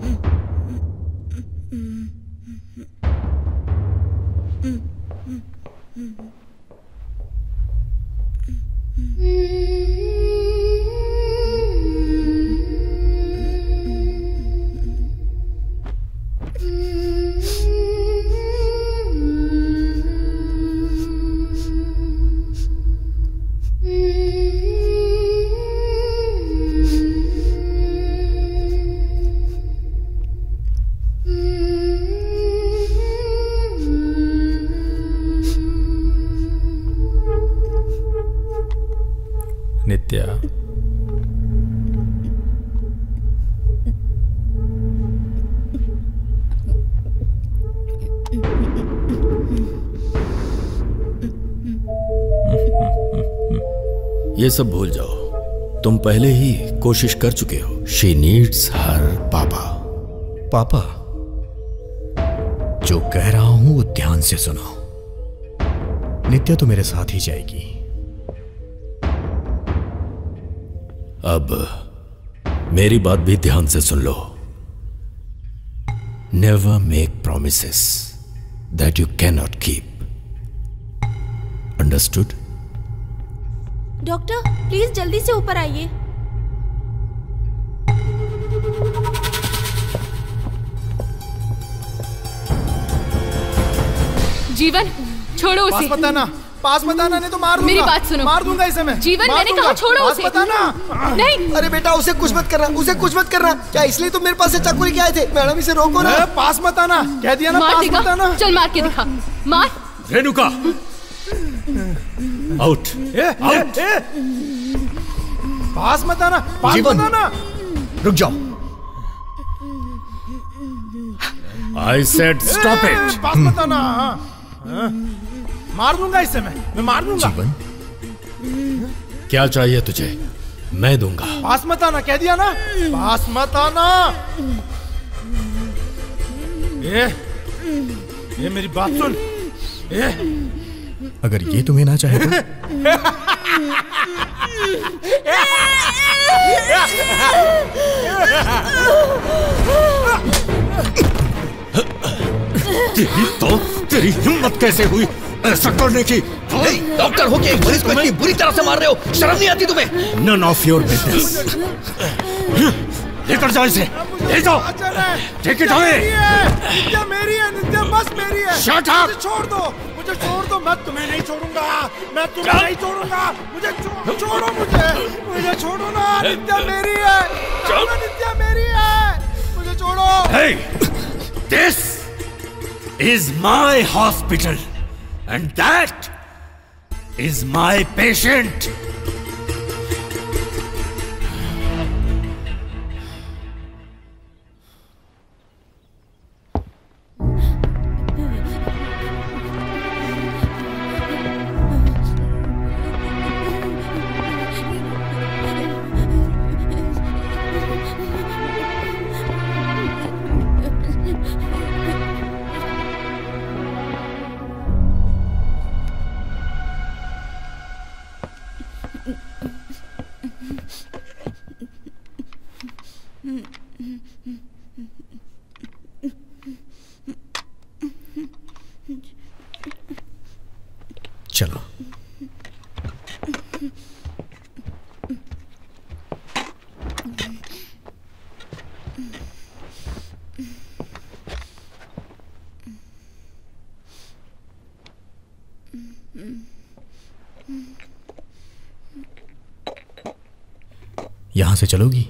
नित्या, ये सब भूल जाओ। तुम पहले ही कोशिश कर चुके हो। शी नीड्स हर पापा। पापा, जो कह रहा हूं वो ध्यान से सुनो। नित्या तो मेरे साथ ही जाएगी। अब मेरी बात भी ध्यान से सुन लो। Never make promises that you can not keep. Understood? Doctor, please जल्दी से ऊपर आइए। जीवन, छोड़ो उसे। पास बताना, पास बताना, नहीं तो मार दूंगा। मेरी बात सुनो। मार दूंगा इसे मैं। जीवन, मैंने कहा छोड़ो उसे। पास बताना। नहीं। अरे बेटा, उसे कुछ मत करना, उसे कुछ मत करना। क्या इसलिए तुम मेरे पास से चाकू लेके आए थे? मैडम, इसे रोको ना। पास बताना, कह दिया ना, पास बताना। चल मार के दिखा, मार। Renuka, out, out. पास बताना, पास बताना। रुक जाओ। I said stop it. पास बताना। मार दूंगा इसे मैं मार दूंगा। जीवन, क्या चाहिए तुझे? मैं दूंगा। पास मत आना, कह दिया ना, पास मत आना। ये मेरी बात सुन। अगर ये तुम्हें ना चाहे तो? तेरी हिम्मत कैसे हुई ऐसा करने की? डॉक्टर होके एक मरीज को इतनी बुरी तरह से मार रहे हो, शर्म नहीं आती तुम्हें? None of your business. लेकर जाओ इसे, ले जाओ। Take it away. नित्या मेरी है, नित्या बस मेरी है। Shut up. मुझे छोड़ दो, मुझे छोड़ दो। मैं तुम्हें नहीं छोड़ूंगा, मैं तुम्हें नहीं छोड़ूंगा। मुझे छोड़ो, मुझे छोड़ो ना। नित्या मेरी है, नित्या मेरी है, मुझे छोड़ो। Hey, this is my hospital and that is my patient. चलो। यहां से चलोगी?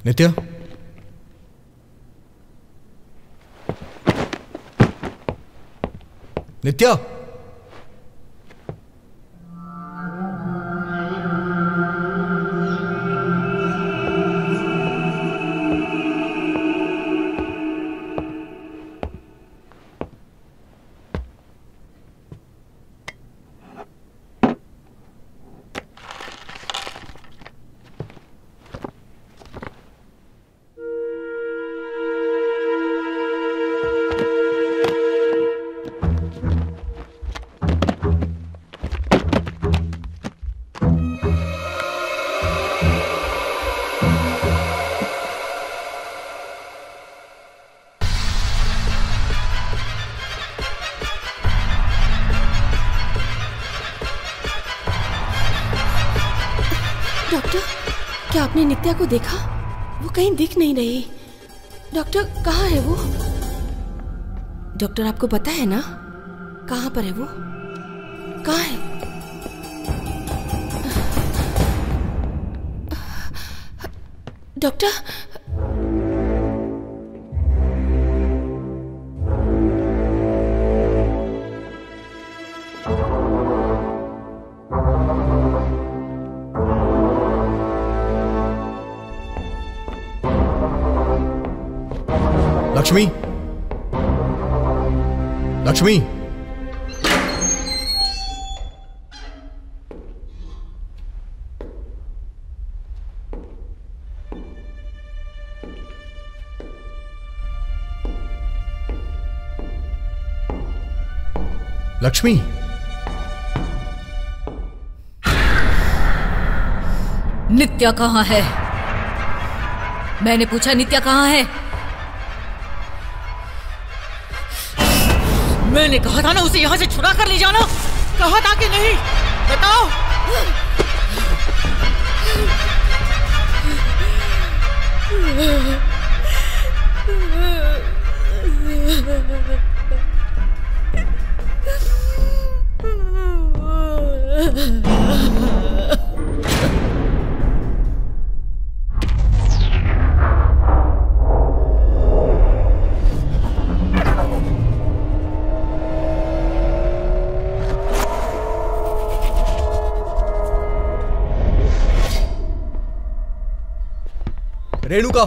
नित्या, नित्या, डॉक्टर, क्या आपने नित्या को देखा? वो कहीं दिख नहीं रही। डॉक्टर, कहाँ है वो? डॉक्टर, आपको पता है ना कहाँ पर है वो? कहाँ है? डॉक्टर, लक्ष्मी, लक्ष्मी, लक्ष्मी, नित्या कहाँ है? मैंने पूछा नित्या कहाँ है? मैंने कहा था ना उसे यहाँ से छुड़ा कर ले जाना। कहा था कि नहीं? बताओ। रेणुका,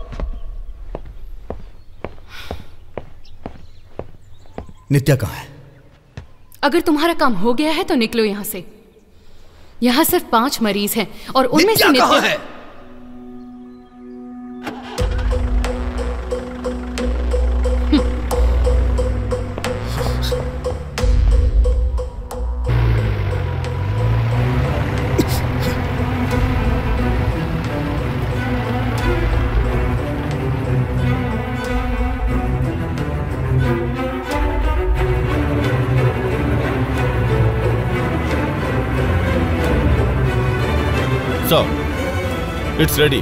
नित्या कहाँ है? अगर तुम्हारा काम हो गया है तो निकलो यहाँ से। यहाँ सिर्फ 5 मरीज हैं और उनमें से नित्या कहाँ है? So, it's ready.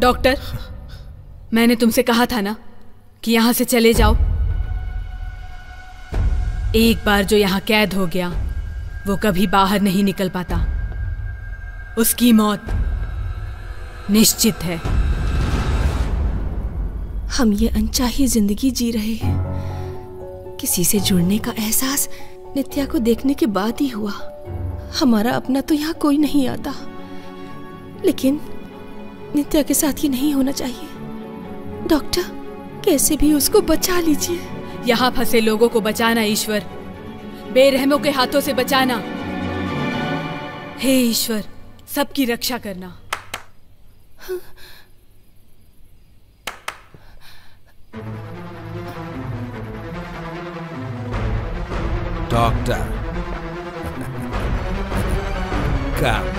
डॉक्टर, मैंने तुमसे कहा था ना कि यहां से चले जाओ। एक बार जो यहां कैद हो गया वो कभी बाहर नहीं निकल पाता। उसकी मौत निश्चित है। हम ये अनचाही जिंदगी जी रहे हैं। किसी से जुड़ने का एहसास नित्या को देखने के बाद ही हुआ। हमारा अपना तो यहाँ कोई नहीं आता, लेकिन नित्या के साथ ये नहीं होना चाहिए। डॉक्टर, कैसे भी उसको बचा लीजिए। यहाँ फंसे लोगों को बचाना ईश्वर, बेरहमों के हाथों से बचाना। हे ईश्वर, सबकी रक्षा करना। डॉक्टर काम।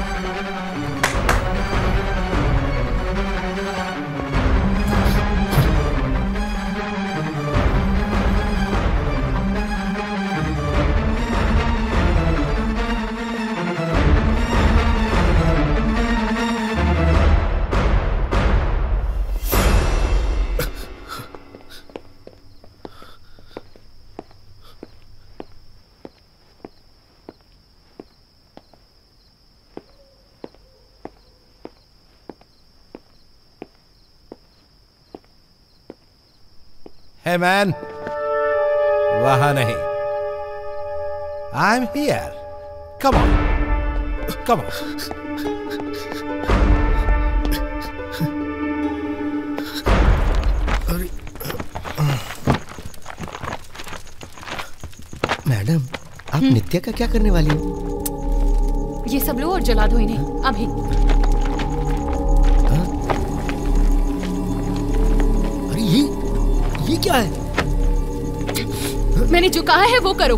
Hey man, वहां नहीं। I'm here. Come on, come on. Madam, आप नित्या का क्या करने वाली हो? ये सब लो और जला दो इन्हें अभी। ये क्या है? मैंने जो कहा है वो करो।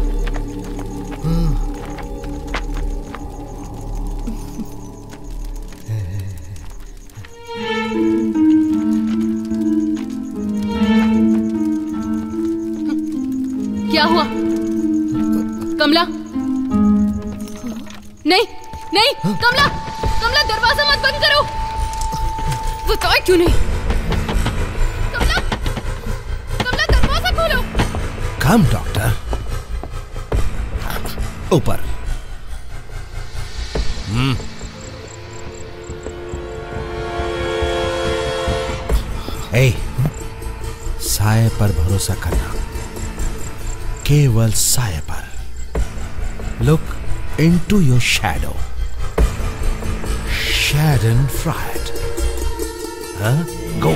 क्या हुआ? कमला, नहीं नहीं, कमला, कमला दरवाजा मत बंद करो। बताओ क्यों नहीं? कम डॉक्टर, ऊपर। ए, साए पर भरोसा करना, केवल साए पर। Look into your shadow, schadenfreude. Go.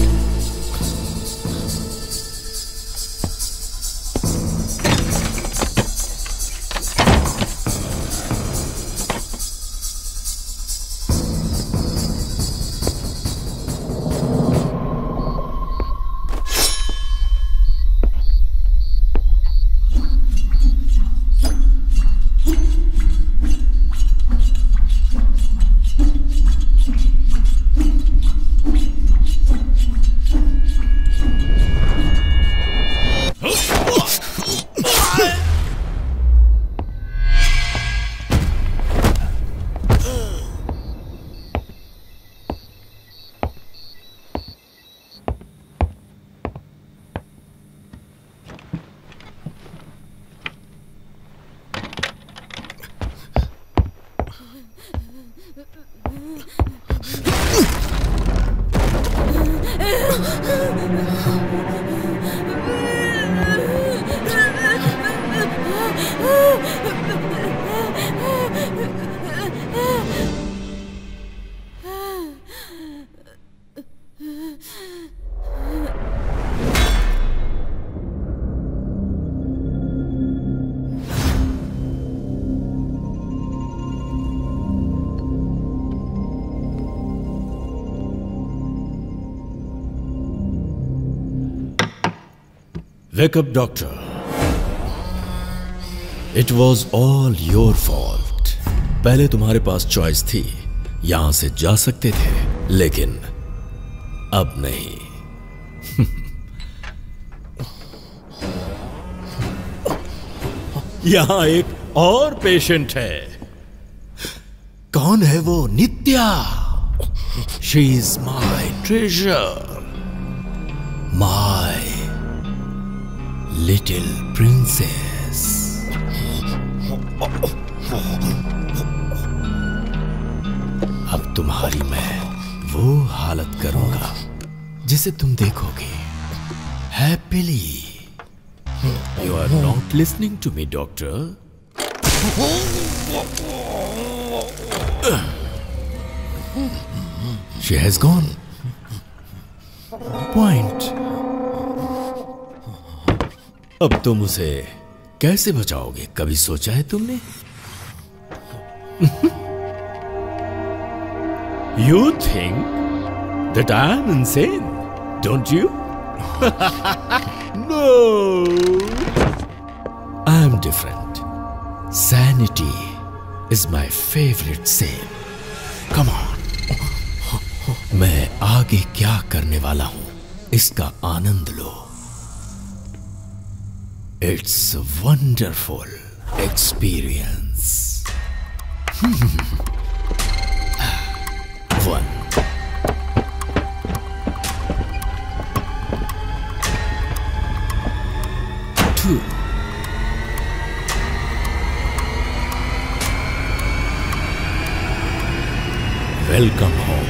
Wake up, doctor. It was all your fault. पहले तुम्हारे पास चॉइस थी, यहां से जा सकते थे, लेकिन अब नहीं। यहां एक और पेशेंट है। कौन है वो? नित्या। She is my treasure, my little princess. अब तुम्हारी मैं वो हालत करूंगा जिसे तुम देखोगे happily. You are not listening to me, doctor. She has gone. Point. अब तुम उसे कैसे बचाओगे? कभी सोचा है तुमने? You think that I am insane, don't you? No. I am different. Sanity is my favorite saying. Come on. मैं आगे क्या करने वाला हूं इसका आनंद लो. It's a wonderful experience. One. Two. Welcome home.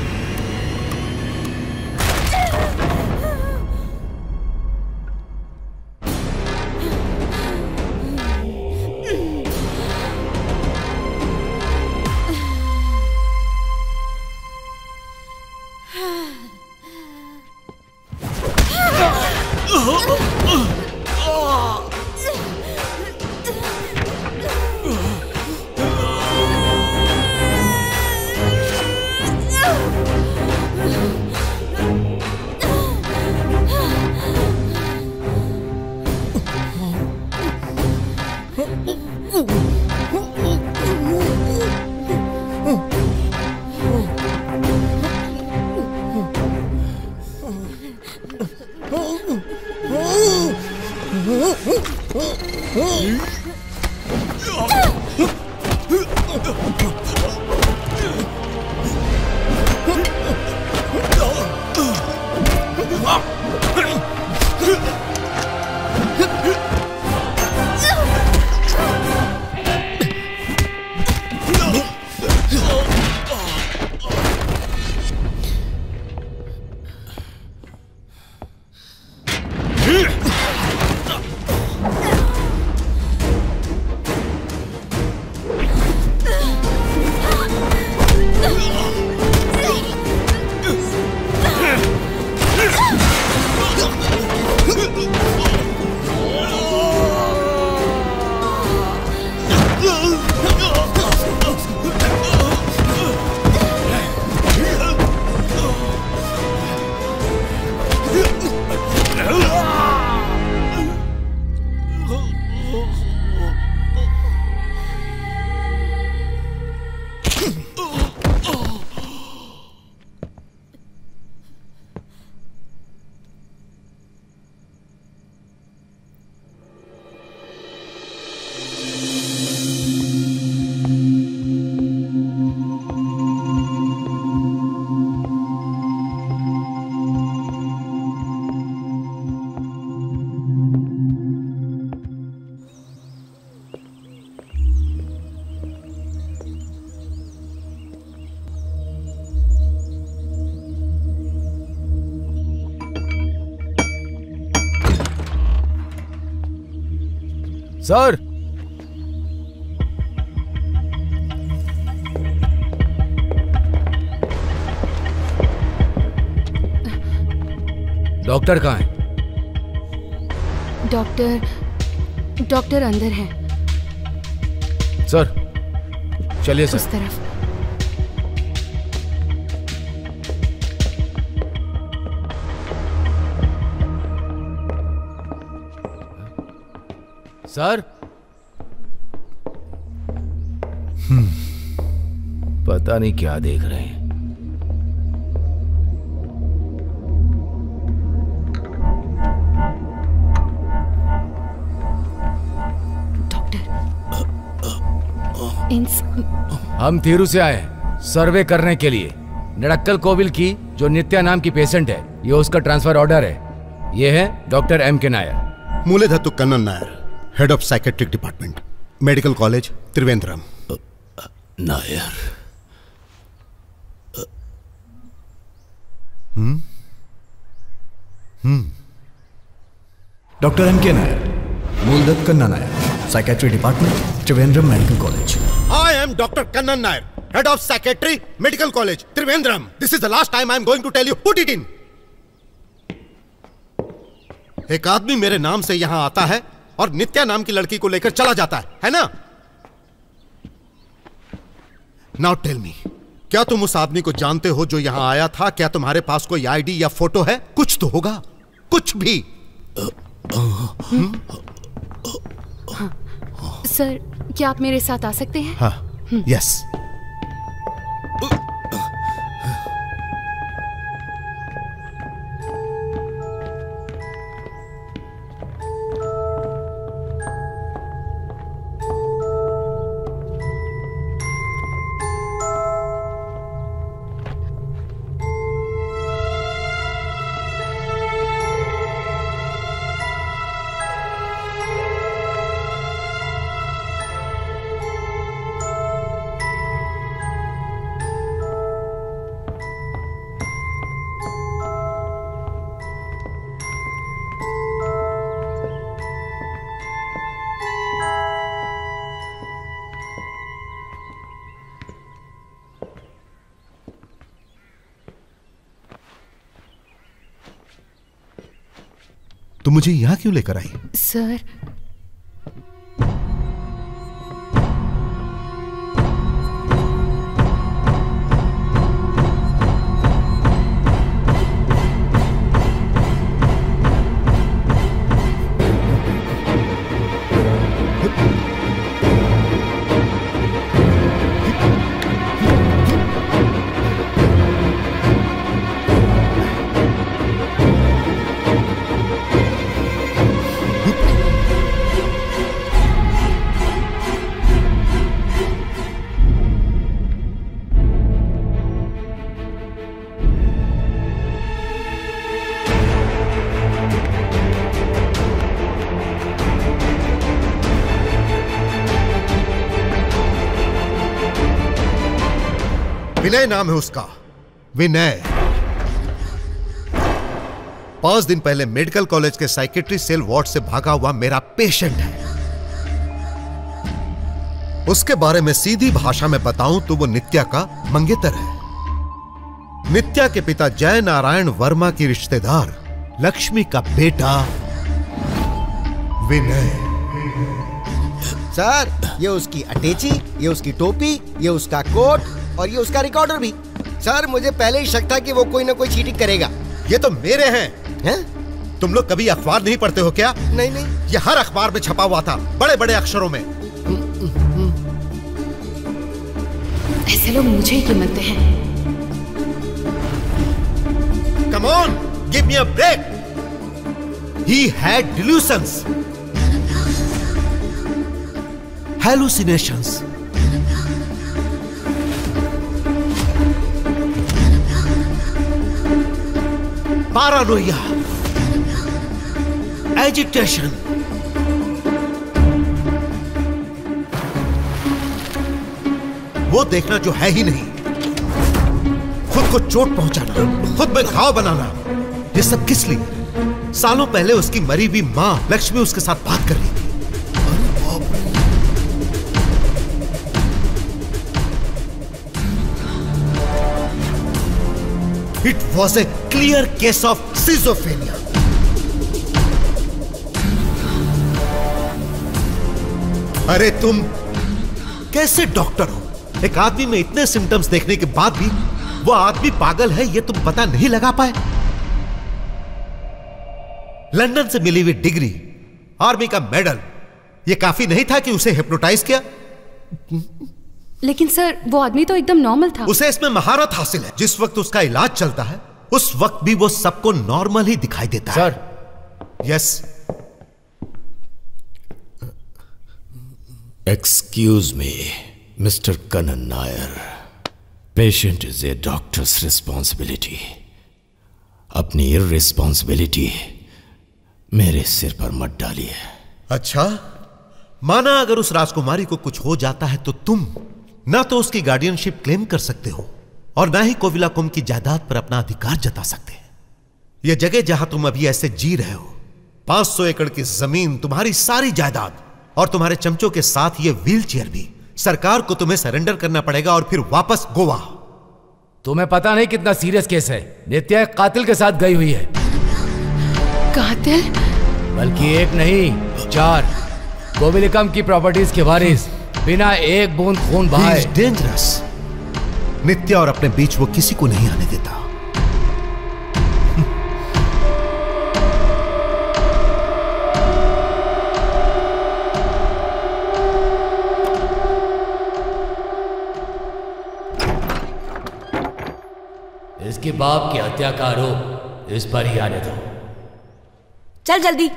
Sir, doctor कहाँ है? डॉक्टर अंदर है. सर चलिए सर. उस तरफ. सर पता नहीं क्या देख रहे हैं. हम थिरू से आए हैं सर्वे करने के लिए. नड़क्कल कोविल की जो नित्या नाम की पेशेंट है, ये उसका ट्रांसफर ऑर्डर है। ये है doctor M K Nair. Mooledathu Kannan Nair, head of psychiatric department, medical college Trivandrum. Nair. Doctor M K Nair, Mooladath Kannan Nair, psychiatry department Trivandrum medical college. I am Dr. Kannan Nair, head of psychiatry, medical college, Trivandrum. This is the last time I am going to tell you. Put it in. एक आदमी मेरे नाम से यहां आता है और नित्या नाम की लड़की को लेकर चला जाता है ना? Now tell me, क्या तुम उस आदमी को जानते हो जो यहां आया था? क्या तुम्हारे पास कोई आईडी या फोटो है? कुछ तो होगा, कुछ भी। सर, क्या आप मेरे साथ आ सकते हैं? हाँ, यस। तुम मुझे यहां क्यों लेकर आई? सर, विनय नाम है उसका, विनय। 5 दिन पहले मेडिकल कॉलेज के साइकेट्री सेल वार्ड से भागा हुआ मेरा पेशेंट है। उसके बारे में सीधी भाषा में बताऊं तो वो नित्या का मंगेतर है। नित्या के पिता जय नारायण वर्मा की रिश्तेदार लक्ष्मी का बेटा विनय। सर, ये उसकी अटैची, ये उसकी टोपी, ये उसका कोट और ये उसका रिकॉर्डर भी। सर, मुझे पहले ही शक था कि वो कोई ना कोई चीटिंग करेगा। ये तो मेरे हैं। तुम लोग कभी अखबार नहीं पढ़ते हो क्या? नहीं नहीं, ये हर अखबार में छपा हुआ था, बड़े बड़े अक्षरों में। ऐसे लोग मुझे ही कीमतते हैं। Come on, give me a break. He had delusions, hallucinations. Paranoia, agitation. वो देखना जो है ही नहीं, खुद को चोट पहुंचाना, खुद में घाव बनाना, ये सब किस लिए? सालों पहले उसकी मरी हुई मां लक्ष्मी उसके साथ बात कर रही थी। It was a clear case of schizophrenia. अरे तुम कैसे डॉक्टर हो? एक आदमी में इतने सिम्टम्स देखने के बाद भी वो आदमी पागल है, ये तुम पता नहीं लगा पाए? लंदन से मिली हुई डिग्री, आर्मी का मेडल, ये काफी नहीं था कि उसे हिप्नोटाइज किया? लेकिन सर, वो आदमी तो एकदम नॉर्मल था। उसे इसमें महारत हासिल है। जिस वक्त उसका इलाज चलता है उस वक्त भी वो सबको नॉर्मल ही दिखाई देता है। Sir. Yes. Excuse me mister Kannan Nair, patient is a doctor's responsibility. अपनी इररिस्पॉन्सिबिलिटी मेरे सिर पर मत डालिए। अच्छा, माना अगर उस राजकुमारी को कुछ हो जाता है तो तुम ना तो उसकी गार्डियनशिप क्लेम कर सकते हो और ना ही कोविलाकुम की जायदाद पर अपना अधिकार जता सकते हैं। यह जगह जहां तुम अभी ऐसे जी रहे हो, 500 एकड़ की जमीन, तुम्हारी सारी जायदाद और तुम्हारे चमचों के साथ ये व्हील चेयर भी सरकार को तुम्हें सरेंडर करना पड़ेगा और फिर वापस गोवा। तुम्हें पता नहीं कितना सीरियस केस है। नित्या एक कातिल के साथ गई हुई है। कातिल? बल्कि एक नहीं, 4 कोविलकम की प्रॉपर्टीज के वारिस, बिना एक बूंद खून बहाए। डेंजरस। नित्या और अपने बीच वो किसी को नहीं आने देता। इसके बाप की हत्या का आरोप इस पर ही आने दो। चल जल्दी।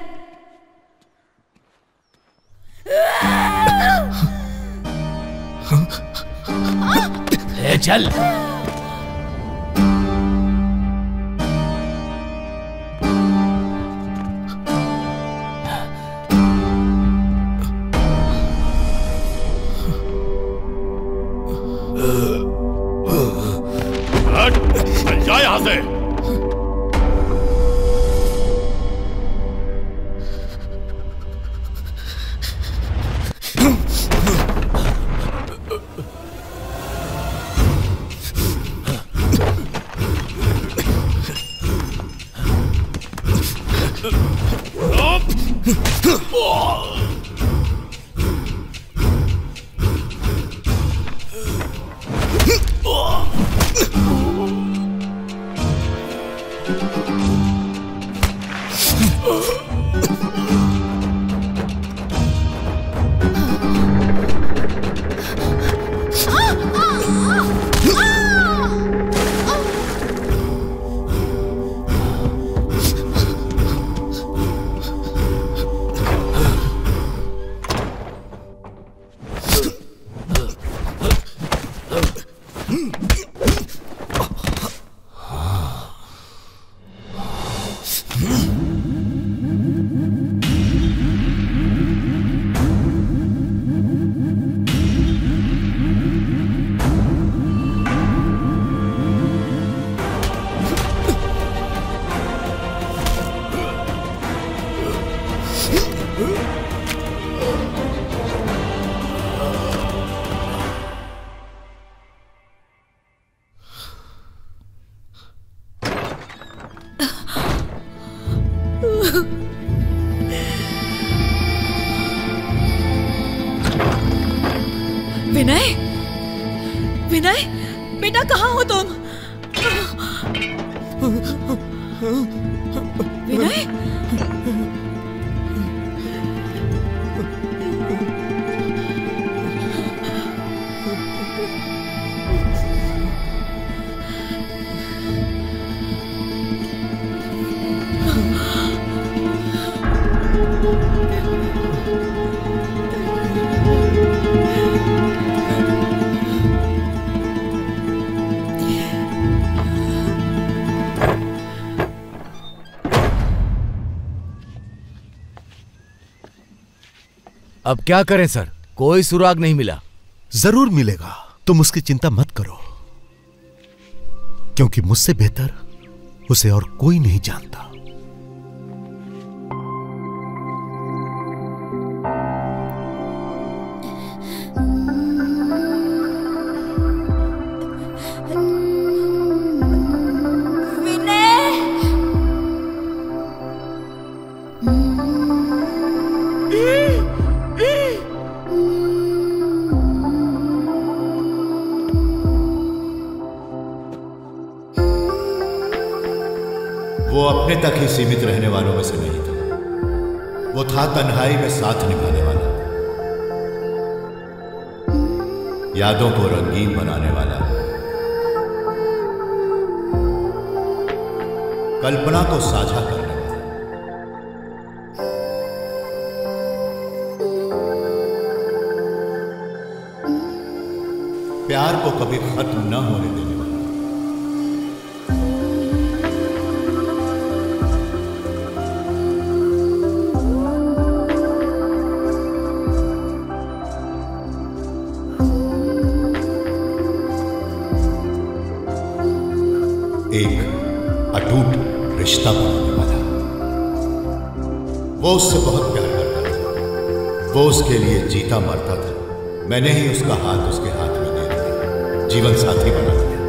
ले चल। जा यहां से। विनय, विनय, बेटा कहाँ हो तुम? विनय, अब क्या करें सर? कोई सुराग नहीं मिला। जरूर मिलेगा, तुम उसकी चिंता मत करो, क्योंकि मुझसे बेहतर उसे और कोई नहीं जानता। वो अपने तक ही सीमित रहने वालों में से नहीं था। वो था तन्हाई में साथ निभाने वाला, यादों को रंगीन बनाने वाला, कल्पना को साझा करने वाला। प्यार को कभी खत्म न होने देने वाला। एक अटूट रिश्ता बनाने वाला। वो उससे बहुत प्यार करता था, वो उसके लिए जीता मरता था। मैंने ही उसका हाथ उसके हाथ में दे दिया, जीवन साथी बना दिया।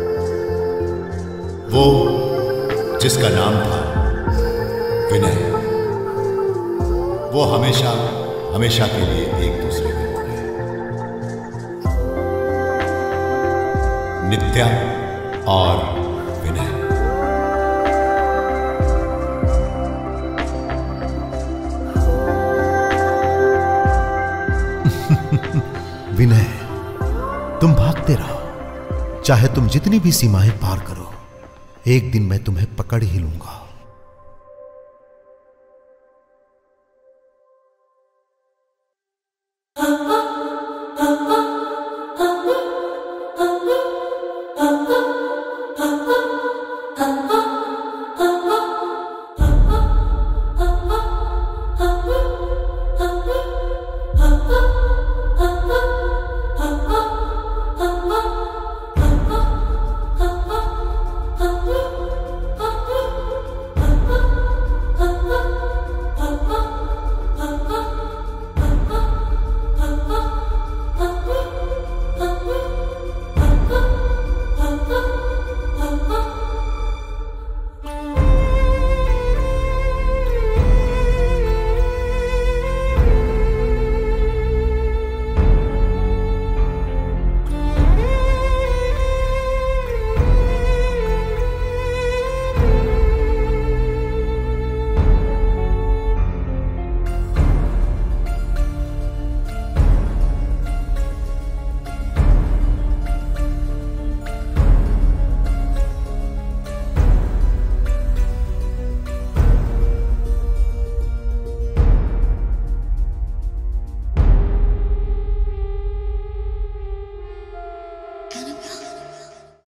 वो जिसका नाम था विनय, वो हमेशा हमेशा के लिए एक दूसरे में हो गए। नित्या और विनय। विनय, तुम भागते रहो, चाहे तुम जितनी भी सीमाएं पार करो, एक दिन मैं तुम्हें पकड़ ही लूंगा।